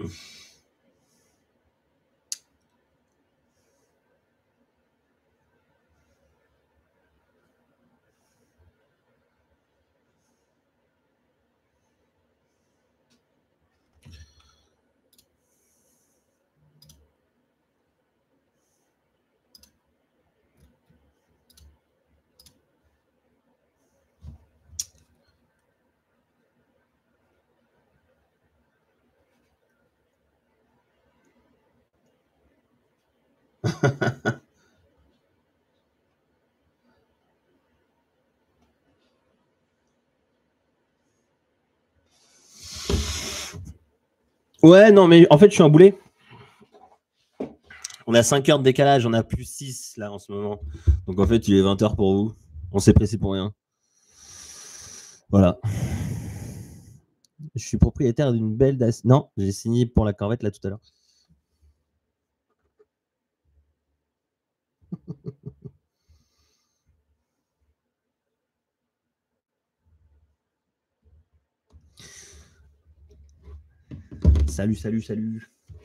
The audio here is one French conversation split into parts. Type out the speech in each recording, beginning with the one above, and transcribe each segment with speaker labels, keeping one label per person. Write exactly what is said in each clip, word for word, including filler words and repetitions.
Speaker 1: Ouais, non, mais en fait, je suis un boulet. On a cinq heures de décalage, on a plus six là en ce moment. Donc en fait, il est vingt heures pour vous. On s'est pressé pour rien. Voilà. Je suis propriétaire d'une belle Dacia. Non, j'ai signé pour la Corvette là tout à l'heure. Salut, salut, salut.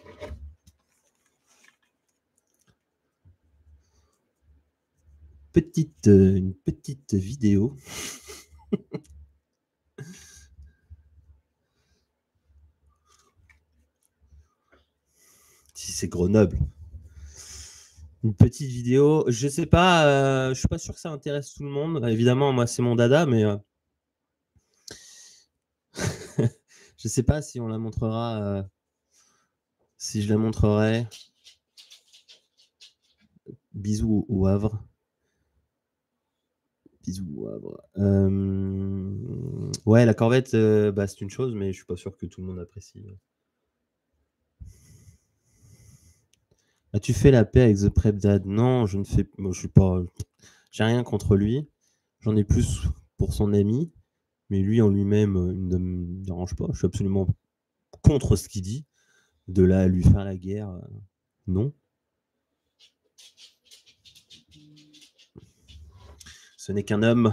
Speaker 1: Petite, euh, une petite vidéo. Si c'est Grenoble. Une petite vidéo. Je sais pas, euh, je suis pas sûr que ça intéresse tout le monde. Évidemment, moi, c'est mon dada, mais euh... je sais pas si on la montrera. Euh... Si je la montrerai. Bisous au Havre. Bisous au Havre. Euh... Ouais, la Corvette, euh, bah, c'est une chose, mais je suis pas sûr que tout le monde apprécie. As-tu fait la paix avec The Prep Dad? Non, je ne fais. Moi, je suis pas. J'ai rien contre lui. J'en ai plus pour son ami, mais lui en lui-même, euh, il ne me dérange pas. Je suis absolument contre ce qu'il dit. De là à lui faire la guerre, euh, non. Ce n'est qu'un homme.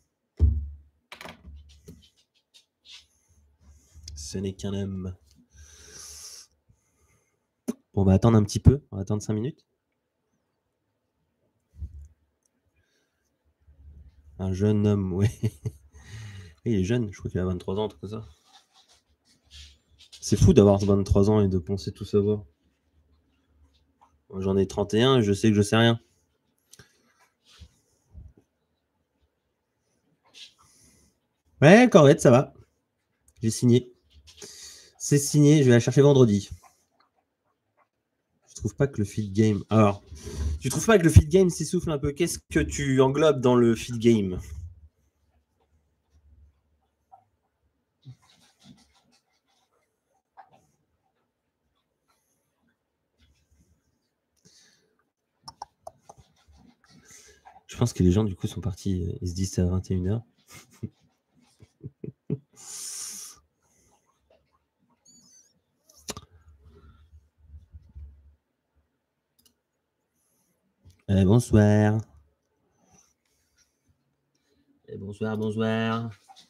Speaker 1: Ce n'est qu'un homme. On va attendre un petit peu. On va attendre cinq minutes. Un jeune homme, oui. Il est jeune, je crois qu'il a vingt-trois ans, tout comme ça. C'est fou d'avoir vingt-trois ans et de penser tout savoir. Moi, j'en ai trente et un et je sais que je sais rien. Ouais, Corvette, ça va. J'ai signé. C'est signé, je vais la chercher vendredi. Je trouve pas que le feed game. Alors, tu trouves pas que le feed game s'essouffle un peu? Qu'est-ce que tu englobes dans le feed game? Je pense que les gens, du coup, sont partis. Ils se disent c'est à vingt et une heures. Eh, bonsoir. Eh, bonsoir, bonsoir.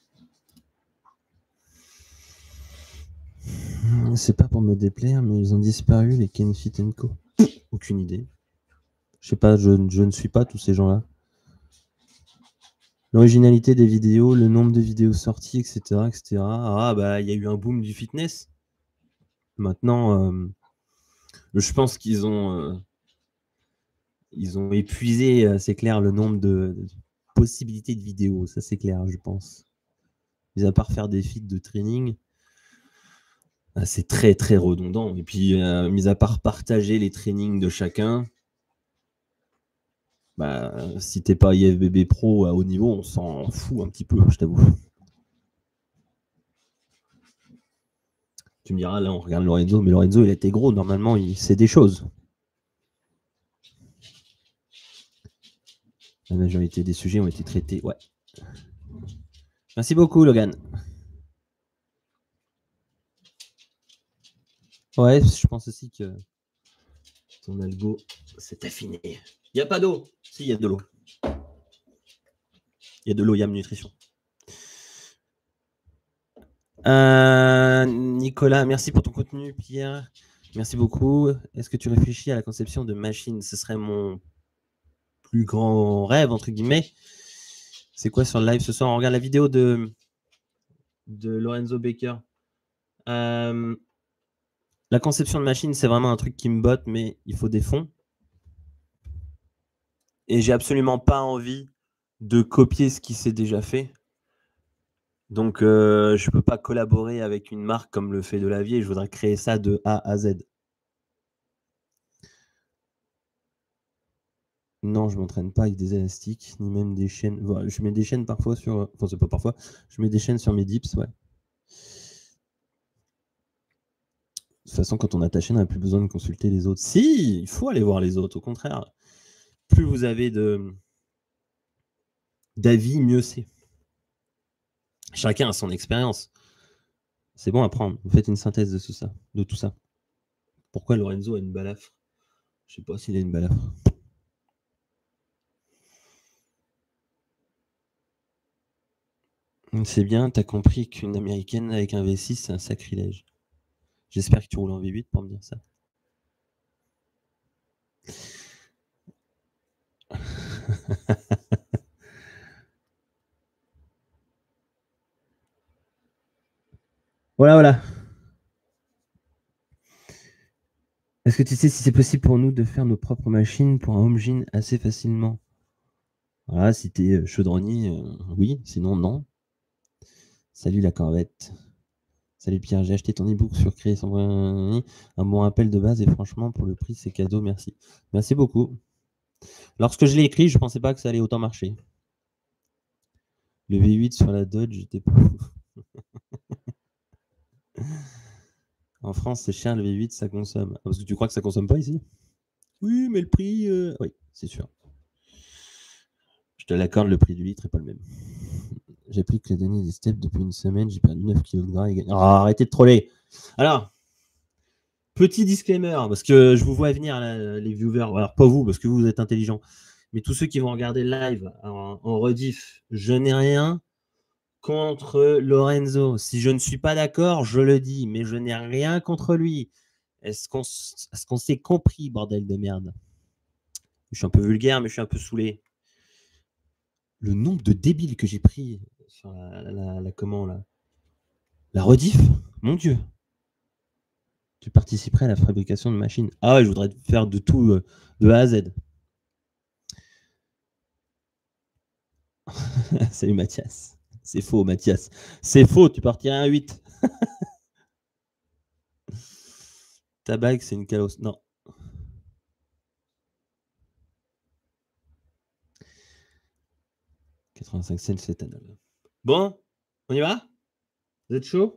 Speaker 1: C'est pas pour me déplaire, mais ils ont disparu, les Ken Fit and Co. Aucune idée. Je sais pas, je, je ne suis pas tous ces gens-là. L'originalité des vidéos, le nombre de vidéos sorties, et cetera, et cetera. Ah, bah, il y a eu un boom du fitness. Maintenant, euh, je pense qu'ils ont, euh, ils ont épuisé, euh, c'est clair, le nombre de, de possibilités de vidéos. Ça, c'est clair, je pense. Mis à part faire des feeds de training, ah, c'est très, très redondant. Et puis, euh, mis à part partager les trainings de chacun, bah, si t'es pas I F B B Pro à haut niveau, on s'en fout un petit peu, je t'avoue. Tu me diras, là, on regarde Lorenzo, mais Lorenzo, il a été gros. Normalement, il sait des choses. La majorité des sujets ont été traités. Ouais. Merci beaucoup, Logan. Ouais, je pense aussi que ton algo s'est affiné. Il n'y a pas d'eau. Si, il y a de l'eau. Il y a de l'eau, Yam Nutrition. Euh, Nicolas, merci pour ton contenu, Pierre. Merci beaucoup. Est-ce que tu réfléchis à la conception de machines? Ce serait mon plus grand rêve, entre guillemets. C'est quoi sur le live ce soir? On regarde la vidéo de, de Lorenzo Baker. Euh, la conception de machines, c'est vraiment un truc qui me botte, mais il faut des fonds. Et j'ai absolument pas envie de copier ce qui s'est déjà fait. Donc, euh, je ne peux pas collaborer avec une marque comme le fait Delavier. Je voudrais créer ça de A à Z. Non, je m'entraîne pas avec des élastiques, ni même des chaînes. Voilà, je mets des chaînes parfois sur... Enfin, c'est pas parfois. Je mets des chaînes sur mes dips, ouais. De toute façon, quand on a ta chaîne, on n'a plus besoin de consulter les autres. Si, il faut aller voir les autres. Au contraire, plus vous avez de d'avis, mieux c'est. Chacun a son expérience. C'est bon à prendre. Vous faites une synthèse de tout ça. De tout ça. Pourquoi Lorenzo a une balafre? Je sais pas s'il a une balafre. C'est bien, t'as compris qu'une américaine avec un V six, c'est un sacrilège. J'espère que tu roules en V huit pour me dire ça. Voilà, voilà. Est-ce que tu sais si c'est possible pour nous de faire nos propres machines pour un home gym assez facilement? Voilà, si t'es chaudronnier, euh, oui, sinon non. Salut la corvette. Salut Pierre, j'ai acheté ton e-book sur créer son... Un bon rappel de base et franchement, pour le prix, c'est cadeau, merci. Merci beaucoup. Lorsque je l'ai écrit, je ne pensais pas que ça allait autant marcher. Le V huit sur la Dodge, j'étais pas fou. En France, c'est cher le V huit, ça consomme. Parce que tu crois que ça consomme pas ici? Oui, mais le prix... Euh... Oui, c'est sûr. Je te l'accorde, le prix du litre n'est pas le même. J'applique les données des steps depuis une semaine, j'ai perdu neuf kilos de gras. Et... Oh, arrêtez de troller. Alors, petit disclaimer, parce que je vous vois venir, là, les viewers. Alors, pas vous, parce que vous, vous êtes intelligents. Mais tous ceux qui vont regarder le live en, en rediff, je n'ai rien contre Lorenzo. Si je ne suis pas d'accord, je le dis, mais je n'ai rien contre lui. Est-ce qu'on est qu'on s'est compris, bordel de merde? Je suis un peu vulgaire, mais je suis un peu saoulé. Le nombre de débiles que j'ai pris sur la, la, la, la comment là, la rediff, mon Dieu. Tu participerais à la fabrication de machines. Ah ouais, je voudrais faire de tout, euh, de A à Z. Salut Mathias. C'est faux, Mathias. C'est faux, tu partirais à un huit. Ta bague, c'est une calosse. Non. quatre-vingt-cinq cents, c'est éthanol. Bon, on y va? Vous êtes chaud?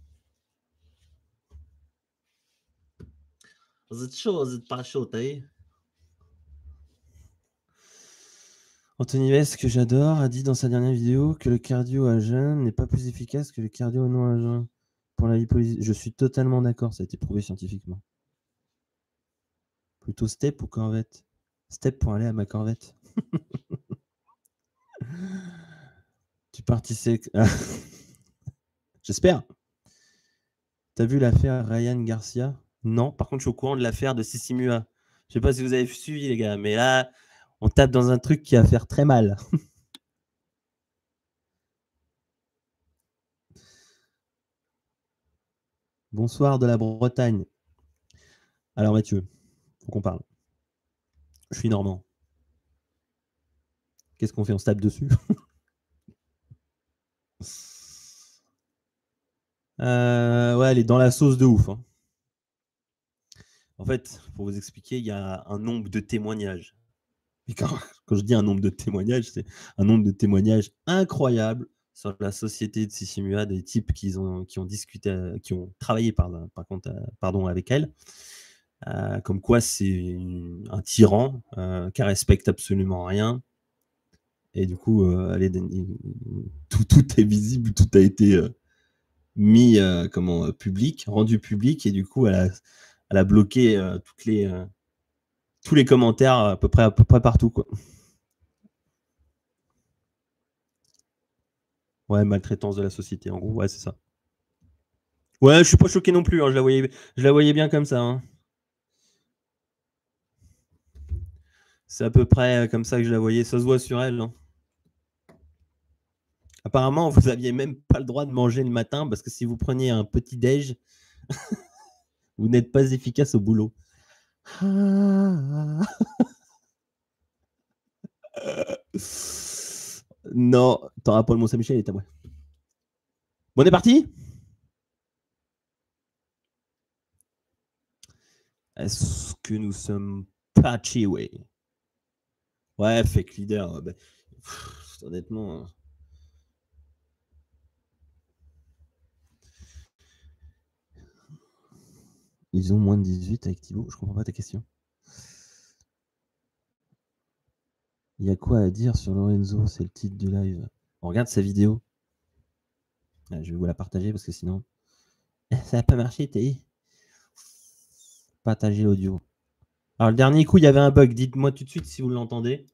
Speaker 1: Vous êtes chaud, vous êtes pas chaud, t'as vu? Anthony West, que j'adore, a dit dans sa dernière vidéo que le cardio à jeun n'est pas plus efficace que le cardio non à jeun pour la lipolyse. Je suis totalement d'accord, ça a été prouvé scientifiquement. Plutôt step ou corvette? Step pour aller à ma corvette. Tu participes. J'espère. T'as vu l'affaire Ryan Garcia? Non, par contre, je suis au courant de l'affaire de Sissimua. Je sais pas si vous avez suivi, les gars, mais là, on tape dans un truc qui va faire très mal. Bonsoir de la Bretagne. Alors, Mathieu, faut qu'on parle. Je suis normand. Qu'est-ce qu'on fait? On se tape dessus? euh, Ouais, elle est dans la sauce de ouf. Hein. En fait, pour vous expliquer, il y a un nombre de témoignages. Et quand, quand je dis un nombre de témoignages, c'est un nombre de témoignages incroyable sur la société de Sissimua, des types qui ont, qui ont discuté, qui ont travaillé par, par contre, pardon, avec elle. Euh, comme quoi c'est un tyran euh, qui respecte absolument rien. Et du coup, euh, allez, tout, tout est visible, tout a été euh, mis euh, comment, euh, public, rendu public, et du coup, elle a, elle a bloqué euh, toutes les, euh, tous les commentaires à peu près, à peu près partout, quoi. Ouais, maltraitance de la société, en gros, ouais, c'est ça. Ouais, je suis pas choqué non plus. Hein. Je, la voyais, je la voyais bien comme ça. Hein. C'est à peu près comme ça que je la voyais. Ça se voit sur elle. Hein. Apparemment, vous n'aviez même pas le droit de manger le matin parce que si vous preniez un petit déj, vous n'êtes pas efficace au boulot. Non, t'auras pas le Mont-Saint-Michel, il est à moi. Bon, on est parti? Est-ce que nous sommes patchy, ouais? Ouais, fake leader. Bah, pff, honnêtement. Ils ont moins de dix-huit avec Thibaut. Je comprends pas ta question. Il y a quoi à dire sur Lorenzo? C'est le titre du live. On regarde sa vidéo. Je vais vous la partager parce que sinon. Ça n'a pas marché, t'es. Partager l'audio. Alors, le dernier coup, il y avait un bug. Dites-moi tout de suite si vous l'entendez.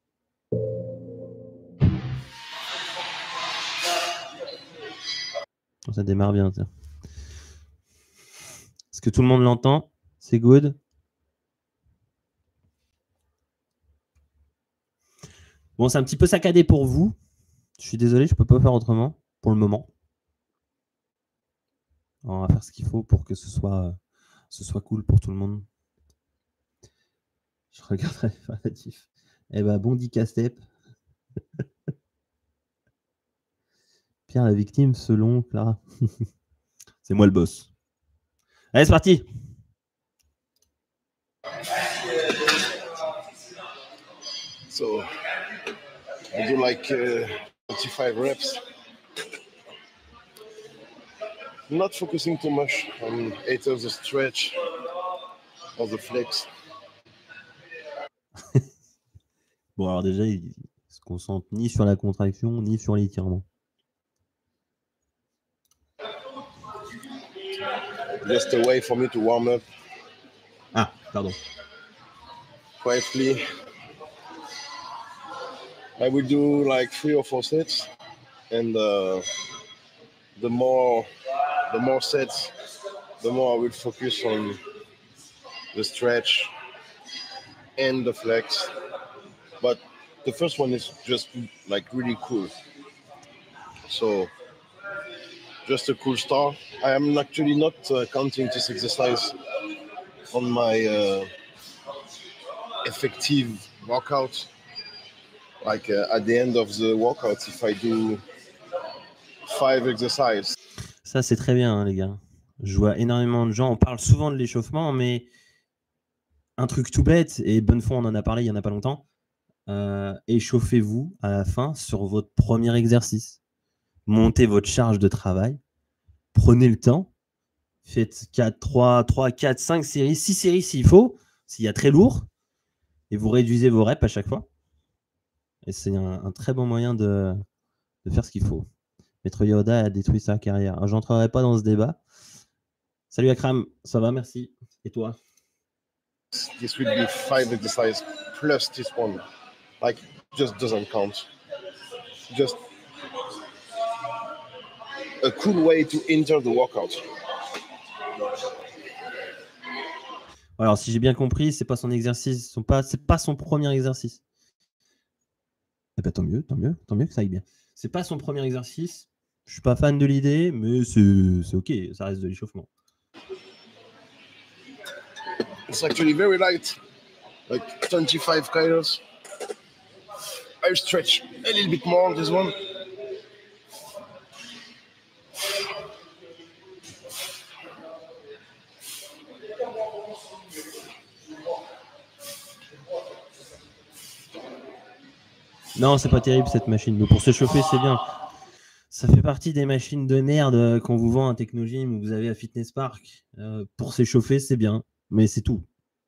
Speaker 1: Ça démarre bien. Tiens. Est-ce que tout le monde l'entend? C'est good. Bon, c'est un petit peu saccadé pour vous. Je suis désolé, je ne peux pas faire autrement pour le moment. On va faire ce qu'il faut pour que ce soit, ce soit cool pour tout le monde. Je regarderai les relatifs. Eh ben, bon dit Castep. Pierre la victime selon Clara. C'est moi le boss. Allez, c'est parti.
Speaker 2: So, I do like uh, twenty-five reps. Not focusing too much on either the stretch or the flex.
Speaker 1: Bon, alors déjà, il se concentre ni sur la contraction, ni sur l'étirement.
Speaker 2: Just a way for me to warm up.
Speaker 1: Ah, pardon.
Speaker 2: Quietly. I will do like three or four sets, and uh, the more the more sets, the more I will focus on the stretch and the flex. But the first one is just like really cool. So just a cool start. I am actually not uh, counting this exercise on my uh, effective workout. Like uh, at the end of the workout, if I do five exercises.
Speaker 1: Ça, c'est très bien, hein, les gars. Je vois énormément de gens. On parle souvent de l'échauffement, mais un truc tout bête, et Bonnefond, on en a parlé il n'y en a pas longtemps. Euh, échauffez-vous à la fin sur votre premier exercice. Montez votre charge de travail. Prenez le temps. Faites quatre, trois, trois, quatre, cinq séries, six séries s'il faut, s'il y a très lourd. Et vous réduisez vos reps à chaque fois. Et c'est un, un très bon moyen de, de faire ce qu'il faut. Maître Yoda a détruit sa carrière. Je n'entrerai pas dans ce débat. Salut Akram, ça va, merci. Et toi?
Speaker 2: This will be five exercises plus this one. Like, just doesn't count. Just a cool way to enter the workout.
Speaker 1: Alors, si j'ai bien compris, c'est pas son exercice, son pas, c'est pas son premier exercice. Eh ben, tant mieux, tant mieux, tant mieux que ça aille bien. C'est pas son premier exercice. Je suis pas fan de l'idée, mais c'est ok, ça reste de l'échauffement.
Speaker 2: It's actually very light, like twenty-five kilos. I stretch a little bit more on this one.
Speaker 1: Non, c'est pas terrible cette machine, mais pour se chauffer, c'est bien. Ça fait partie des machines de merde qu'on vous vend à Technogym ou vous avez à Fitness Park. Euh, pour s'échauffer, c'est bien, mais c'est tout.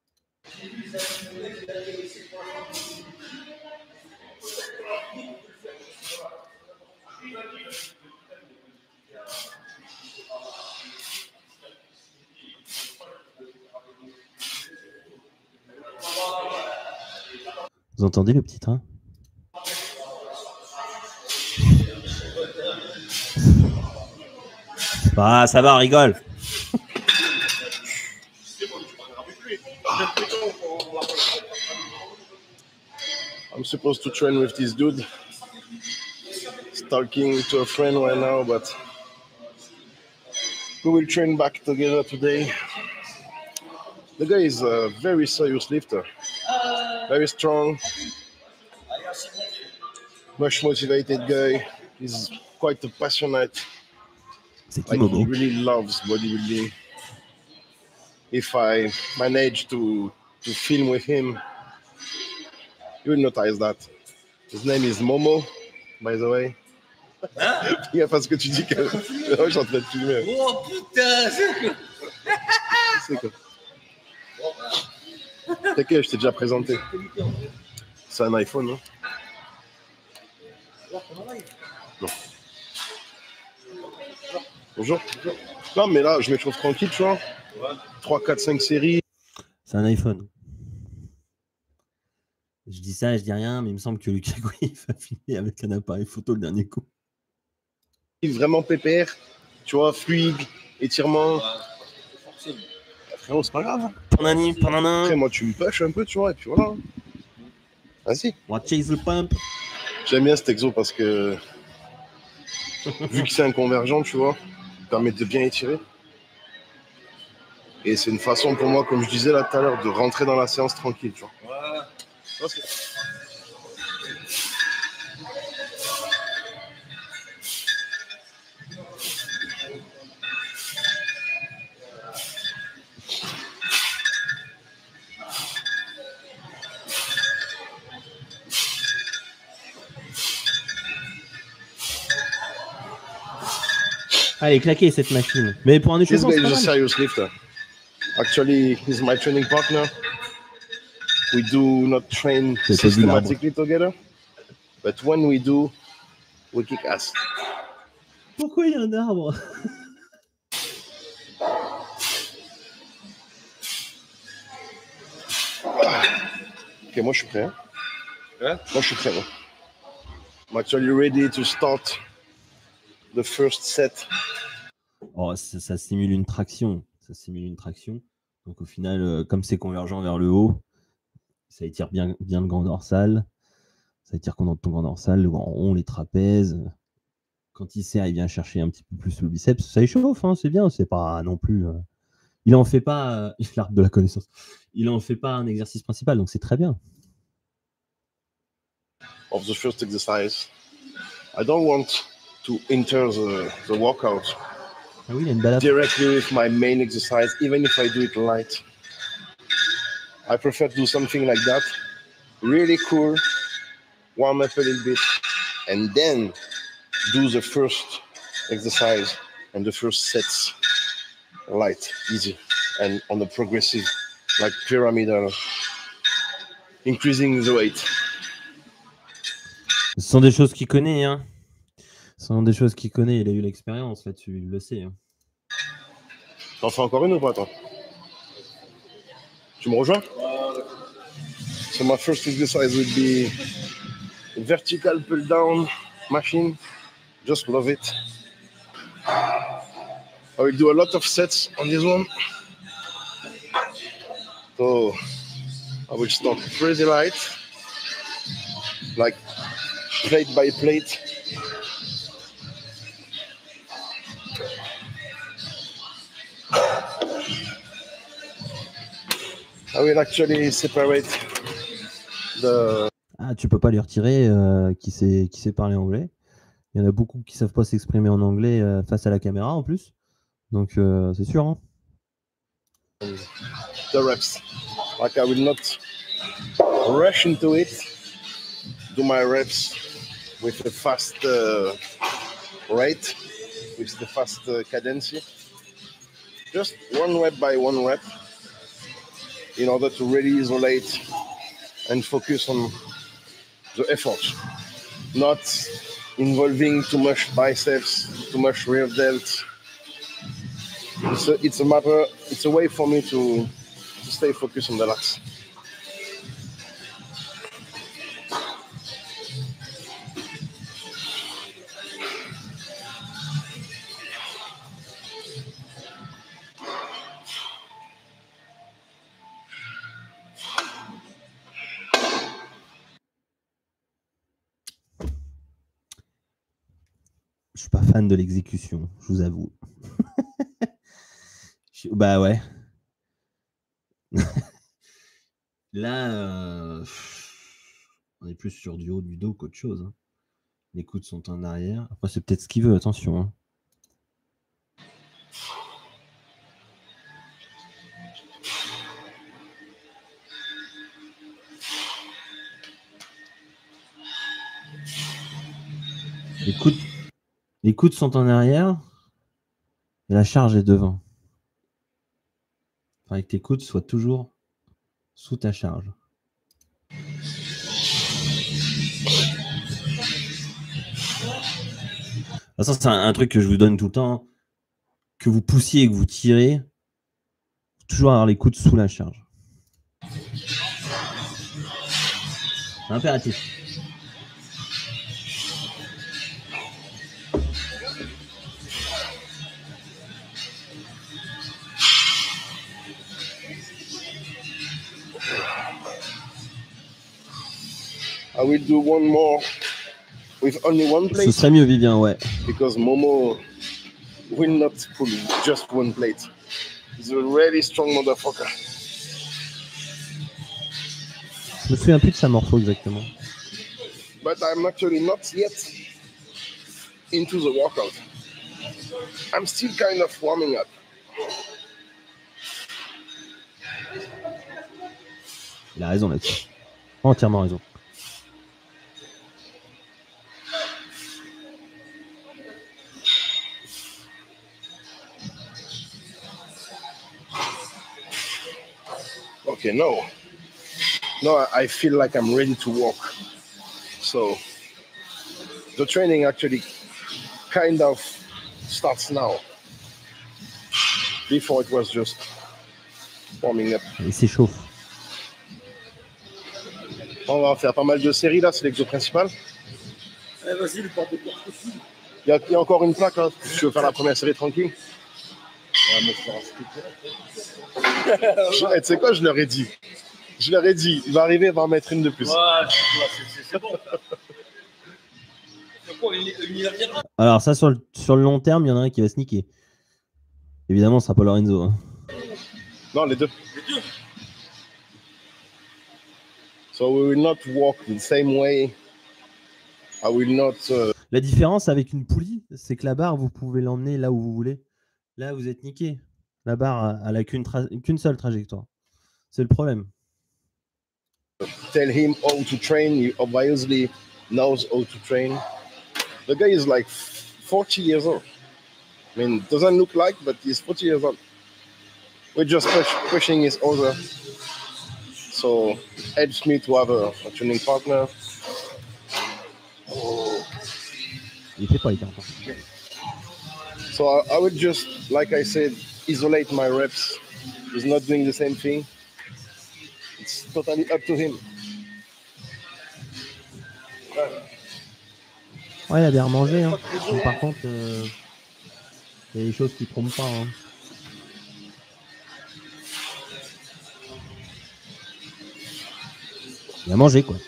Speaker 1: Vous entendez le petit train? Ah, ça va, on rigole.
Speaker 2: I'm supposed to train with this dude. He's talking to a friend right now, but we will train back together today. The guy is a very serious lifter, very strong, much motivated guy. He's quite a passionate.
Speaker 1: C'est qui,
Speaker 2: Like,
Speaker 1: Momo?
Speaker 2: he really loves bodybuilding. If I manage to to film with him, you will notice that. His name is Momo, by the way. Il y a pas ce que tu dis que. Je suis en train de filmer.
Speaker 3: Oh putain!
Speaker 2: C'est quoi? T'inquiète, je t'ai déjà présenté. C'est un iPhone, non? Non. Bonjour. Non, mais là, je me trouve tranquille, tu vois. trois, quatre, cinq séries.
Speaker 1: C'est un iPhone. Je dis ça, je dis rien, mais il me semble que Lucas Gouy va filmer avec un appareil photo le dernier coup.
Speaker 2: Vraiment pépère, tu vois, fluide, étirement. Frérot, c'est pas grave.
Speaker 1: Panani, panana.
Speaker 2: Après, moi, tu me pushes un peu, tu vois, et puis voilà. Vas-y.
Speaker 1: On va chase the pump.
Speaker 2: J'aime bien cet exo parce que, vu que c'est un convergent, tu vois, il permet de bien étirer. Et c'est une façon pour moi, comme je disais là tout à l'heure, de rentrer dans la séance tranquille, tu vois.
Speaker 3: Voilà.
Speaker 2: Okay.
Speaker 1: Ah, elle est claquée cette machine. Mais pour un
Speaker 2: This
Speaker 1: échauffement,
Speaker 2: guy
Speaker 1: c'est
Speaker 2: is
Speaker 1: pas
Speaker 2: a
Speaker 1: mal.
Speaker 2: serious lifter. Actually, he's my training partner. We do not train
Speaker 1: C'est pas du l'arbre.
Speaker 2: systematically together, but when we do, we kick ass.
Speaker 1: Pourquoi il y a un arbre?
Speaker 2: Ok, moi je suis prêt. Hein?
Speaker 3: Hein?
Speaker 2: Moi je suis prêt. Hein? I'm actually ready to start the first set.
Speaker 1: Oh, ça, ça simule une traction. Ça simule une traction. Donc au final, euh, comme c'est convergent vers le haut, ça étire bien, bien le grand dorsal. Ça étire ton grand dorsal, le grand rond, les trapèzes. Quand il serre, il vient chercher un petit peu plus le biceps. Ça échauffe, hein, c'est bien. C'est pas non plus. Euh... Il en fait pas. Euh... L'arbre de la connaissance. Il en fait pas un exercice principal, donc c'est très bien.
Speaker 2: Of the first exercise, I don't want to enter the, the workout
Speaker 1: Ah oui, il a une balade.
Speaker 2: directly with my main exercise, even if I do it light. I prefer to do something like that, really cool, warm up a little bit, and then do the first exercise and the first sets light, easy, and on the progressive, like pyramidal, increasing the weight.
Speaker 1: Ce sont des choses qu'il connaît, hein. Ce sont des choses qu'il connaît. Il a eu l'expérience là-dessus, il le sait. Hein.
Speaker 2: T'en fais encore une ou pas, toi? Tu me rejoins? So my first exercise would be vertical pull down machine. Just love it. I will do a lot of sets on this one. So I will start pretty light, like plate by plate. I will actually separate the...
Speaker 1: Ah, tu peux pas lui retirer euh, qui sait qui sait parler anglais. Il y en a beaucoup qui savent pas s'exprimer en anglais euh, face à la caméra en plus. Donc euh, c'est sûr. Hein.
Speaker 2: The reps. Like I will not rush into it. Do my reps with a fast uh, rate, with the fast uh, cadence. Just one rep by one rep, in order to really isolate and focus on the effort, not involving too much biceps, too much rear delt. It's a, it's a matter, it's a way for me to, to stay focused on the lats.
Speaker 1: fan de l'exécution, je vous avoue. Je- Bah ouais. Là, euh, on est plus sur du haut du dos qu'autre chose, hein. Les coudes sont en arrière. Après, c'est peut-être ce qu'il veut, attention, hein. Les coudes, les coudes sont en arrière et la charge est devant. Il faudrait que tes coudes soient toujours sous ta charge. Ça, c'est un, un truc que je vous donne tout le temps. Que vous poussiez et que vous tirez, toujours avoir les coudes sous la charge. C'est impératif.
Speaker 2: I will do one more with only one
Speaker 1: Ce
Speaker 2: plate
Speaker 1: serait mieux, Vivien, ouais.
Speaker 2: because Momo will not pull just one plate. He's a really strong motherfucker.
Speaker 1: Je me souviens plus de sa morpho exactement.
Speaker 2: But I'm actually not yet into the workout. I'm still kind of warming up.
Speaker 1: Il a raison là-dessus. Entièrement raison.
Speaker 2: Okay, no. No, I I feel like I'm ready to walk. So the training actually kind of starts now. Before it was just warming up.
Speaker 1: Il s'échauffe.
Speaker 2: On va faire pas mal de séries là, c'est l'exo principal.
Speaker 3: Eh, vas-y, le porte-clés.
Speaker 2: Il y, a- il y a encore une plaque, hein. Si tu veux faire la première série tranquille.
Speaker 3: Ouais, mais c'est un sticker.
Speaker 2: Je- Tu sais quoi, je leur ai dit. Je leur ai dit, il va arriver, il va en mettre une de plus.
Speaker 3: Ouais, c'est- c'est c'est bon. C'est quoi, une unilatérale?
Speaker 1: Alors ça, sur le, sur le long terme, il y en a un qui va sneaker. Évidemment, ce sera pas Lorenzo, hein.
Speaker 2: Non, les deux.
Speaker 3: Les deux.
Speaker 2: So we will not walk the same way. I will not. uh,
Speaker 1: La différence avec une poulie, c'est que la barre, vous pouvez l'emmener là où vous voulez. Là, vous êtes niqué. La barre, elle a qu'une tra- qu'une seule trajectoire. C'est le problème.
Speaker 2: tell him how to train. He obviously knows how to train. The guy is like forty years old. I mean, doesn't look like, but he's forty years old. We're just push, pushing his other. So it helps me to have a, a training partner.
Speaker 1: Il fait pas les cartes.
Speaker 2: So I, I would just, like I said, isolate my reps. He's not doing the same thing. It's totally up to him.
Speaker 1: Ouais, il a bien remangé, hein. Mais par contre, euh, il y a des choses qui trompent pas, hein. Il a mangé, quoi. De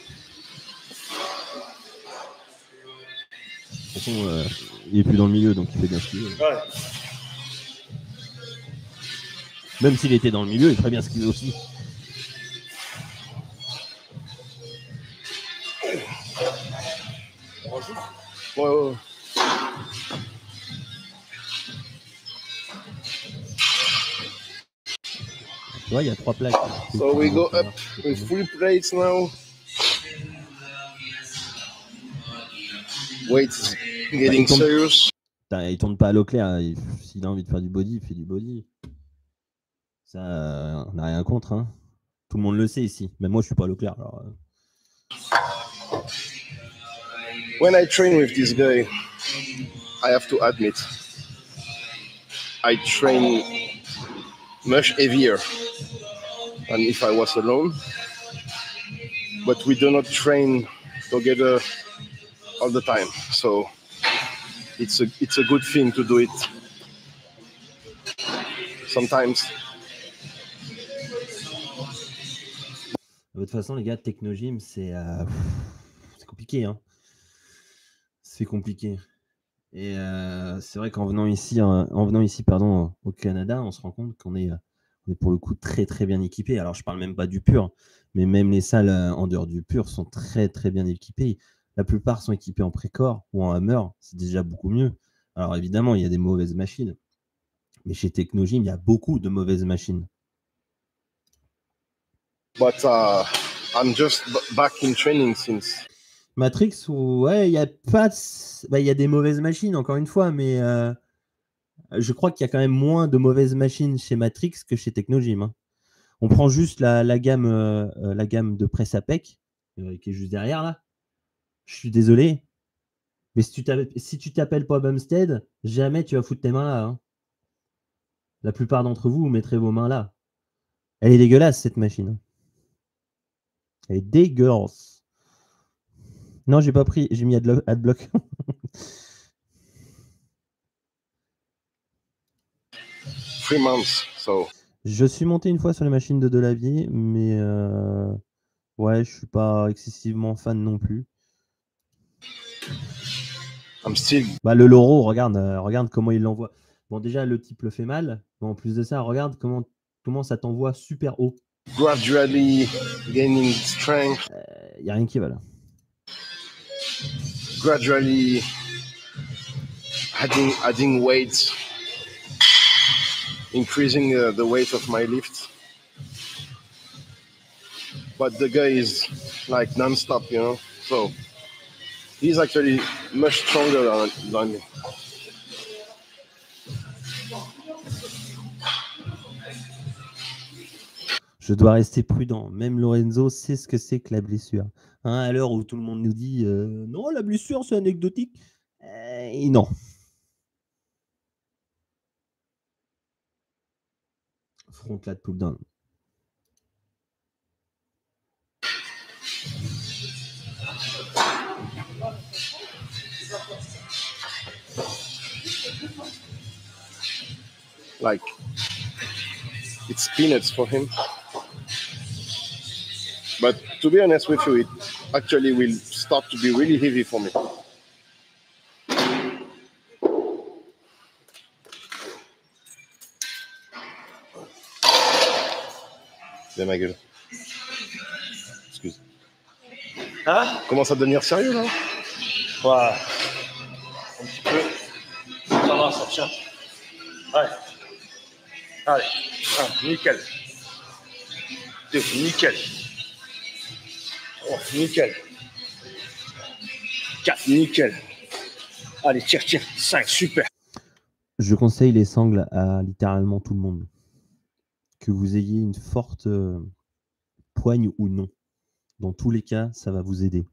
Speaker 1: toute façon, euh, il est plus dans le milieu, donc il fait bien ce qu'il veut.
Speaker 3: Ouais.
Speaker 1: Même s'il était dans le milieu, il ferait bien ce qu'il veut aussi.
Speaker 3: On rajoute.
Speaker 2: Ouais, ouais, ouais.
Speaker 1: Tu vois, il y a trois plaques.
Speaker 2: So we go up with full plates now. Weight is getting
Speaker 1: Bah, il tombe-
Speaker 2: serious.
Speaker 1: Putain, il tourne pas à l'eau claire. il- S'il a envie de faire du body, il fait du body. Ça, euh, on n'a rien contre, hein. Tout le monde le sait ici. Même moi, je suis pas à l'eau claire. Alors, euh,
Speaker 2: When I train with this guy, I have to admit, I train much heavier than if I was alone. But we do not train together all the time. So it's a it's a good thing to do it sometimes.
Speaker 1: de toute façon, les gars, Technogym, c'est euh, c'est compliqué, hein. C'est compliqué. Et euh, c'est vrai qu'en venant ici, en, en venant ici pardon, au Canada, on se rend compte qu'on est, on est pour le coup très très bien équipé. Alors je parle même pas du pur, mais même les salles en dehors du pur sont très très bien équipées. La plupart sont équipées en Précor ou en Hammer, c'est déjà beaucoup mieux. Alors évidemment, il y a des mauvaises machines, mais chez Technogym, il y a beaucoup de mauvaises machines.
Speaker 2: But uh, I'm just back in training since.
Speaker 1: Matrix, ouais, il y a pas, de... bah, il y a des mauvaises machines encore une fois, mais euh, je crois qu'il y a quand même moins de mauvaises machines chez Matrix que chez Technogym. Hein. On prend juste la, la gamme, euh, la gamme de presse A P E C euh, qui est juste derrière là. Je suis désolé, mais si tu t'appelles, si tu t'appelles pas Bumstead, jamais tu vas foutre tes mains là. Hein. La plupart d'entre vous, vous mettrez vos mains là. Elle est dégueulasse cette machine. Elle est dégueulasse. Non, j'ai pas pris, j'ai mis Adblock.
Speaker 2: Three months, so.
Speaker 1: Je suis monté une fois sur les machines de Delavier, mais euh, ouais, je suis pas excessivement fan non plus.
Speaker 2: I'm still...
Speaker 1: Bah, le Loro, regarde, euh, regarde comment il l'envoie. Bon, déjà, le type le fait mal. Mais en plus de ça, regarde comment, comment ça t'envoie super haut.
Speaker 2: Gradually gaining strength.
Speaker 1: Il euh, n'y a rien qui va là.
Speaker 2: Gradually adding, adding weight. Increasing uh, the weight of my lift. But the guy is like non-stop, you know? So he's actually much stronger than, than me.
Speaker 1: Je dois rester prudent. Même Lorenzo sait ce que c'est que la blessure. Hein, à l'heure où tout le monde nous dit euh, non, la blessure c'est anecdotique. Euh, et non. Front lat pull down.
Speaker 2: Like, it's peanuts for him. But to be honest with you, it actually will start to be really heavy for me. Bien ma gueule. Excuse.
Speaker 3: Hein?
Speaker 2: Commence à devenir sérieux là?
Speaker 3: Ouais. Un petit peu. Ça va, ça tient. Allez. Allez. Un, nickel. Deux, nickel. Trois, nickel. Quatre, nickel. Allez, tire, tire. Cinq, super.
Speaker 1: Je conseille les sangles à littéralement tout le monde. Que vous ayez une forte euh, poigne ou non. Dans tous les cas, ça va vous aider.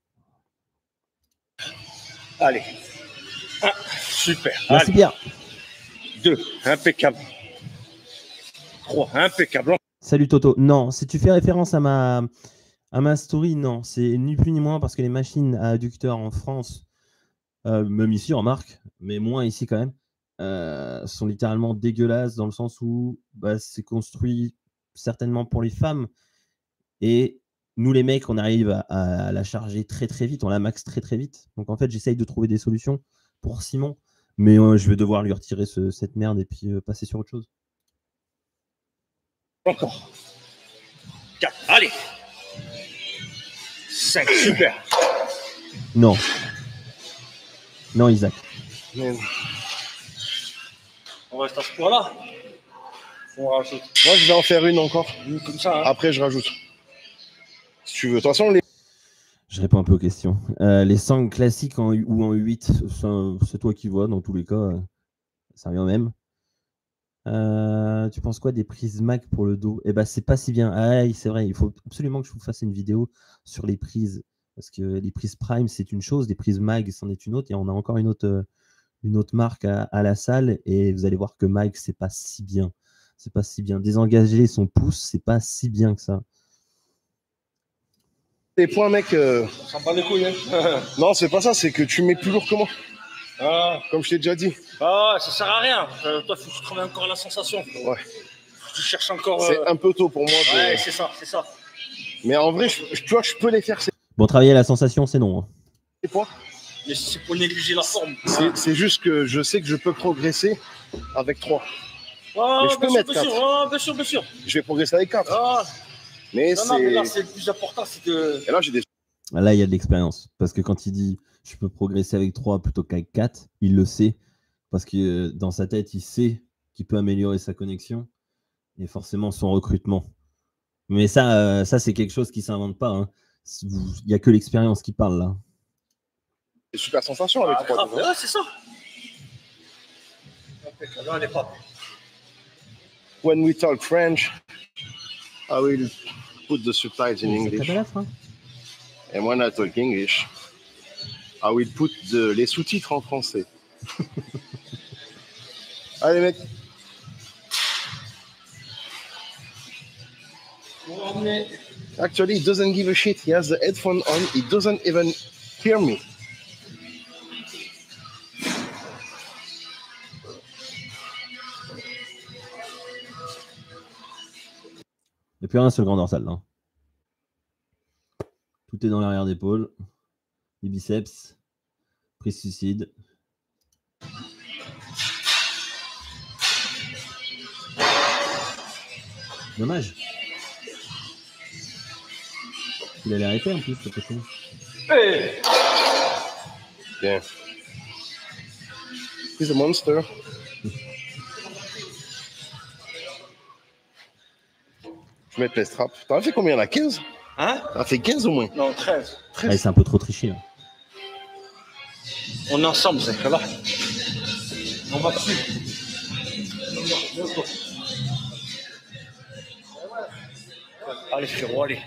Speaker 3: Allez. Un, super.
Speaker 1: Merci
Speaker 3: Allez.
Speaker 1: bien.
Speaker 3: Deux, impeccable. Trois, impeccable.
Speaker 1: Salut Toto. Non, si tu fais référence à ma, à ma story, non. C'est ni plus ni moins parce que les machines à adducteurs en France, euh, même ici, remarque, mais moins ici quand même, euh, sont littéralement dégueulasses dans le sens où bah, c'est construit certainement pour les femmes. Et nous, les mecs, on arrive à, à la charger très très vite, on la max très très vite. Donc en fait, j'essaye de trouver des solutions pour Simon, mais euh, je vais devoir lui retirer ce, cette merde et puis euh, passer sur autre chose.
Speaker 3: Encore. Quatre, allez. Cinq, super.
Speaker 1: Non. Non, Isaac.
Speaker 2: Man.
Speaker 3: On reste à ce point-là. On rajoute.
Speaker 2: Moi je vais en faire une encore.
Speaker 3: Une comme ça. Hein.
Speaker 2: Après je rajoute. Si tu veux. De toute façon, les...
Speaker 1: Je réponds un peu aux questions. Euh, les sangles classiques en, ou en huit, c'est toi qui vois, dans tous les cas, euh, ça revient au même. Euh, tu penses quoi des prises Mag pour le dos? Eh ben, c'est pas si bien. Ah, c'est vrai, il faut absolument que je vous fasse une vidéo sur les prises. Parce que les prises Prime, c'est une chose, les prises Mag, c'en est une autre. Et on a encore une autre, une autre marque à, à la salle. Et vous allez voir que Mag, c'est pas si bien. C'est pas si bien. Désengager son pouce, c'est pas si bien que ça.
Speaker 2: les points, mec. Euh...
Speaker 3: Ça me bat les couilles, hein.
Speaker 2: Non, c'est pas ça, c'est que tu mets plus lourd que moi.
Speaker 3: Ah.
Speaker 2: Comme je t'ai déjà dit.
Speaker 3: Ah, ça sert à rien. Euh, toi, il faut que tu trouves encore la sensation.
Speaker 2: Ouais.
Speaker 3: Tu cherches encore.
Speaker 2: C'est
Speaker 3: euh...
Speaker 2: un peu tôt pour moi. De...
Speaker 3: Ouais, c'est ça, c'est ça.
Speaker 2: Mais en vrai, je, tu vois, je peux les faire. Ces...
Speaker 1: Bon, travailler à la sensation, c'est non. Hein.
Speaker 2: Les poids.
Speaker 3: Mais c'est pour négliger la forme.
Speaker 2: C'est c'est juste que je sais que je peux progresser avec trois.
Speaker 3: Ah,
Speaker 2: Mais je peux
Speaker 3: bien,
Speaker 2: mettre
Speaker 3: sûr, bien, sûr. Ah, bien sûr, bien sûr.
Speaker 2: Je vais progresser avec quatre.
Speaker 3: Ah.
Speaker 2: Mais
Speaker 3: Non, non, mais là,
Speaker 2: c'est.
Speaker 3: c'est le plus important, c'est que.
Speaker 2: Et là, j'ai des.
Speaker 1: Là, il y a de l'expérience. Parce que quand il dit je peux progresser avec trois plutôt qu'avec quatre, il le sait. Parce que euh, dans sa tête, il sait qu'il peut améliorer sa connexion et forcément son recrutement. Mais ça, euh, ça c'est quelque chose qui ne s'invente pas. Hein. Il n'y a que l'expérience qui parle là.
Speaker 2: Des super sensations avec
Speaker 3: Ah,
Speaker 2: trois.
Speaker 3: grave, ouais, c'est ça. Là, elle est pas.
Speaker 2: When we talk French, I will put the subtitles in English.
Speaker 1: Hein.
Speaker 2: And when I talk English, I will put the, les sous-titres en français. Allez, mec. Actually, he doesn't give a shit. He has the headphone on. He doesn't even hear me.
Speaker 1: Il n'y a plus rien sur le grand dorsal. Là. Tout est dans l'arrière d'épaule. Les biceps. Prise suicide. Dommage. Il allait arrêter en plus, cette question.
Speaker 3: Hey.
Speaker 2: Yeah. He's a monster. Je mets les straps. T'en as fait combien là? quinze?
Speaker 3: Hein?
Speaker 2: T'en as fait quinze au moins?
Speaker 3: Non, treize.
Speaker 1: Ah, c'est un peu trop triché. Là.
Speaker 3: On est ensemble, c'est là. On va dessus. Allez, frérot, allez.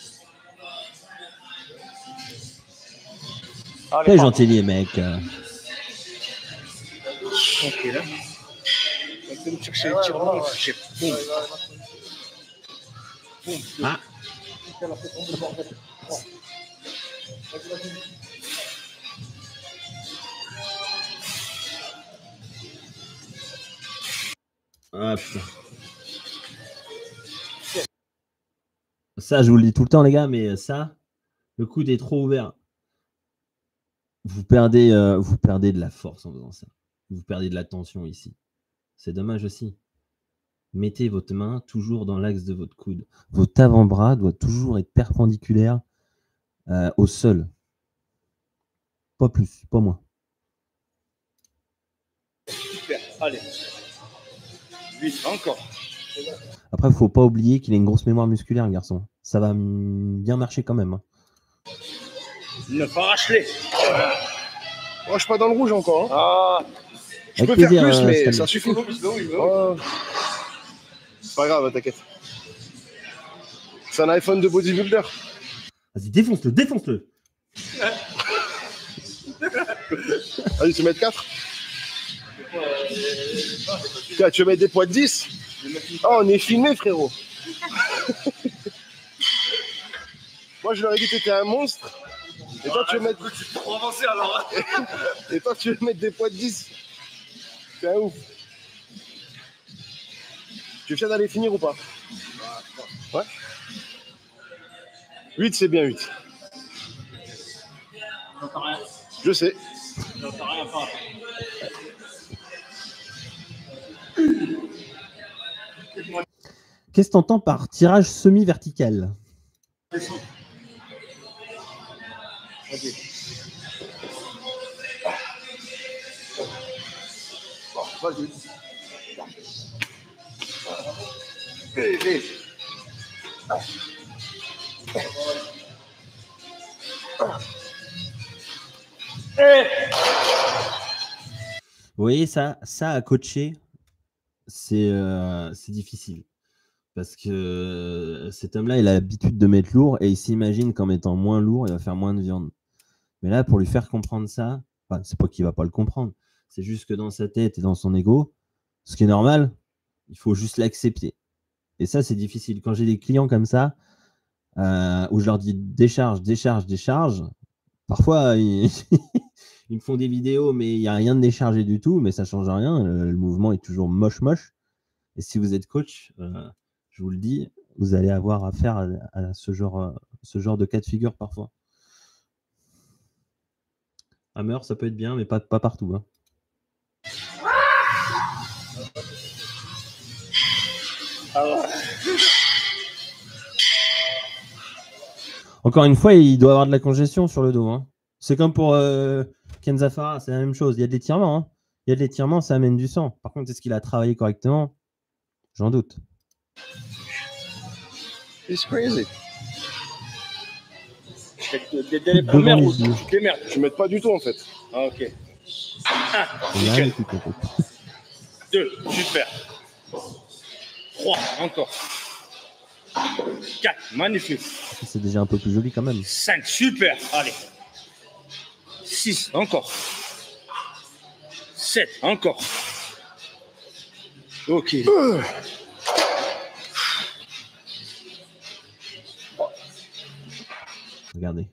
Speaker 1: Allez, gentil, les mecs.
Speaker 3: Ok, là. On peut me chercher les tirs longs, j'ai boum. Boum.
Speaker 1: Ah. Ah, putain. Ça, je vous le dis tout le temps, les gars, mais ça, le coude est trop ouvert. Vous perdez, euh, vous perdez de la force en faisant ça. Vous perdez de la tension ici. C'est dommage aussi. Mettez votre main toujours dans l'axe de votre coude. Votre avant-bras doit toujours être perpendiculaire euh, au sol. Pas plus, pas moins.
Speaker 3: Super, allez. huit, encore.
Speaker 1: Après, il ne faut pas oublier qu'il a une grosse mémoire musculaire, le garçon. Ça va bien marcher quand même. Hein.
Speaker 3: neuf, arrache-les.
Speaker 2: Moi, je suis pas dans le rouge encore. Hein.
Speaker 3: Ah.
Speaker 2: Je peux
Speaker 1: plaisir,
Speaker 2: faire plus,
Speaker 1: euh,
Speaker 2: mais
Speaker 1: Stanley.
Speaker 2: ça suffit. Oh. C'est pas grave, t'inquiète. C'est un iPhone de bodybuilder.
Speaker 1: Vas-y, défonce-le, défonce-le.
Speaker 2: Vas-y, tu mets quatre. Tiens, tu veux mettre des poids de dix? Oh, on est filmé, frérot. Moi, je leur ai dit que t'étais un monstre. Et toi, tu veux mettre.
Speaker 3: Tu peux trop avancer alors.
Speaker 2: Et toi, tu veux mettre des poids de dix. C'est un ouf. Tu viens d'aller finir ou pas? Ouais. huit, c'est bien huit.
Speaker 3: J'entends rien.
Speaker 2: Je sais.
Speaker 3: J'entends rien pas.
Speaker 1: Qu'est-ce que tu entends par tirage semi-vertical?
Speaker 3: Vas-y. Vas-y. Hé, hé.
Speaker 1: Vous voyez, ça, ça à coacher, c'est euh, c'est difficile. Parce que euh, cet homme-là, il a l'habitude de mettre lourd et il s'imagine qu'en mettant moins lourd, il va faire moins de viande. Mais là, pour lui faire comprendre ça, enfin, c'est pas qu'il va pas le comprendre, c'est juste que dans sa tête et dans son ego, ce qui est normal, il faut juste l'accepter. Et ça, c'est difficile. Quand j'ai des clients comme ça, euh, où je leur dis décharge, décharge, décharge, parfois, ils, ils me font des vidéos, mais il n'y a rien de déchargé du tout, mais ça ne change rien. Le, le mouvement est toujours moche, moche. Et si vous êtes coach, euh, je vous le dis, vous allez avoir affaire à, à ce, genre, ce genre de cas de figure parfois. Hammer, ça peut être bien, mais pas, pas partout. Hein.
Speaker 3: Ah ouais.
Speaker 1: Encore une fois, il doit avoir de la congestion sur le dos. Hein. C'est comme pour euh, Kenza Farah, c'est la même chose. Il y a de l'étirement. Hein. Il y a de l'étirement, ça amène du sang. Par contre, est-ce qu'il a travaillé correctement? J'en doute.
Speaker 2: It's crazy.
Speaker 3: Des délais
Speaker 1: Devant
Speaker 3: premières
Speaker 1: les
Speaker 3: ou
Speaker 1: yeux.
Speaker 3: tu démerdes?
Speaker 2: Je m'aide pas du tout en fait.
Speaker 3: Ah, ok. Un,
Speaker 1: On a
Speaker 3: nickel.
Speaker 1: les coups, en fait.
Speaker 3: Deux, super. Trois, encore. Quatre, magnifique.
Speaker 1: C'est déjà un peu plus joli quand même.
Speaker 3: Cinq, super. Allez. Six, encore. Sept, encore. Ok.
Speaker 1: Regardez.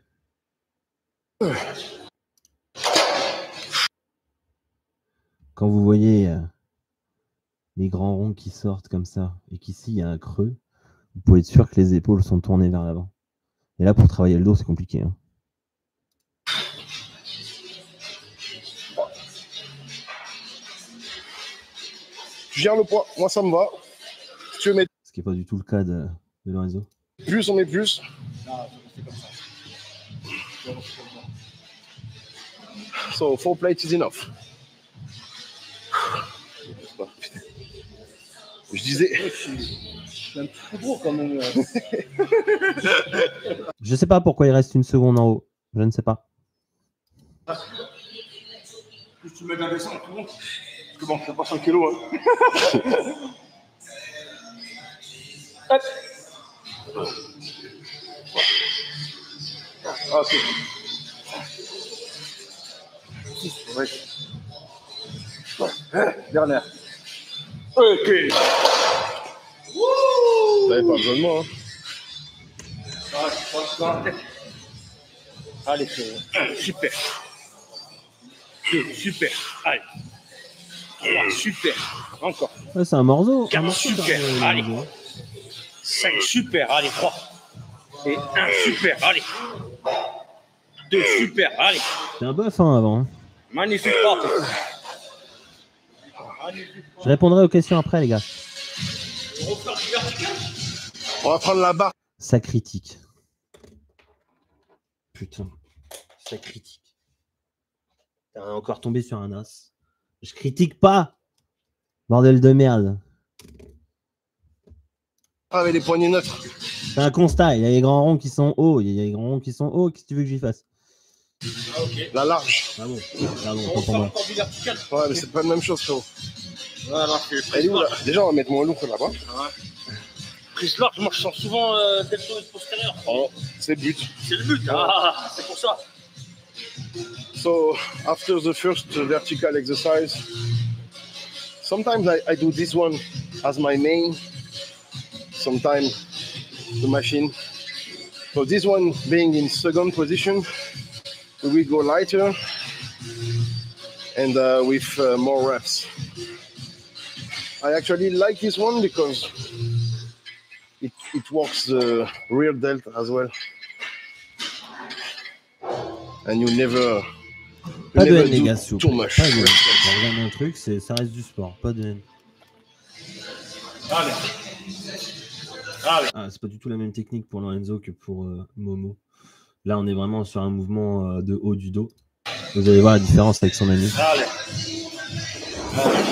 Speaker 1: Quand vous voyez euh, les grands ronds qui sortent comme ça, et qu'ici il y a un creux, vous pouvez être sûr que les épaules sont tournées vers l'avant. Et là, pour travailler le dos, c'est compliqué. Hein.
Speaker 2: Tu gères le poids, moi ça me va. Si tu veux mettre
Speaker 1: Ce qui n'est pas du tout le cas de, de Lorenzo.
Speaker 2: plus, on met plus. So, four plates is enough. Je disais,
Speaker 3: C'est un peu gros quand même.
Speaker 1: Je sais pas pourquoi il reste une seconde en haut. Je ne sais pas.
Speaker 3: Plus tu mets de la descente, tout le monde. Parce que bon, ça passe un kilo. Hein. Hop. Ah, ok. Ouais. Dernière. Ok.
Speaker 2: t'avais pas besoin de moi. Hein.
Speaker 3: Ah, je pense dans la tête. Allez, un, super. Deux, super. Allez. Trois, super. Encore.
Speaker 1: Ouais, c'est un morceau.
Speaker 3: Quatre,
Speaker 1: un morceau
Speaker 3: super.
Speaker 1: de-
Speaker 3: Allez. Cinq, super. Allez, trois. Et un, super. Allez. Deux, super. Allez.
Speaker 1: C'est un bœuf hein, avant. Hein.
Speaker 3: Magnifique porte.
Speaker 1: Je répondrai aux questions après, les gars.
Speaker 2: On va prendre la barre.
Speaker 1: Ça critique. Putain. Ça critique. T'es encore tombé sur un os. Je critique pas. Bordel de merde.
Speaker 2: Avec les poignées neutres.
Speaker 1: C'est un constat. Il y a les grands ronds qui sont hauts. Il y a les grands ronds qui sont hauts. Qu'est-ce que tu veux que j'y fasse?
Speaker 2: La large.
Speaker 1: Ah bon. Ah bon, pas pour moi.
Speaker 2: Ouais, mais c'est pas la même chose, frérot.
Speaker 3: Voilà,
Speaker 2: Elle est où, là? Déjà, on va mettre moins lourd que là-bas.
Speaker 3: prise large, moi je sens souvent euh, deltoïde postérieur.
Speaker 2: Oh, c'est le but.
Speaker 3: C'est le but. Ah, c'est pour ça.
Speaker 2: So, after the first vertical exercise, sometimes I, I do this one as my main, sometimes the machine. So this one being in second position, we will go lighter and uh, with uh, more reps. I actually like this one because it, it works the rear delt as well. And you never, you
Speaker 1: Pas de
Speaker 2: never
Speaker 1: haine, les
Speaker 2: do
Speaker 1: gars, s'il vous
Speaker 2: too
Speaker 1: plaît.
Speaker 2: much.
Speaker 1: Pas de haine. On regarde un truc, c'est, ça reste du sport. Pas de haine.
Speaker 3: Allez. Allez.
Speaker 1: Ah, c'est pas du tout la même technique pour Lorenzo que pour euh, Momo. Là, on est vraiment sur un mouvement euh, de haut du dos. Vous allez voir la différence avec son ami.
Speaker 3: Allez. Allez.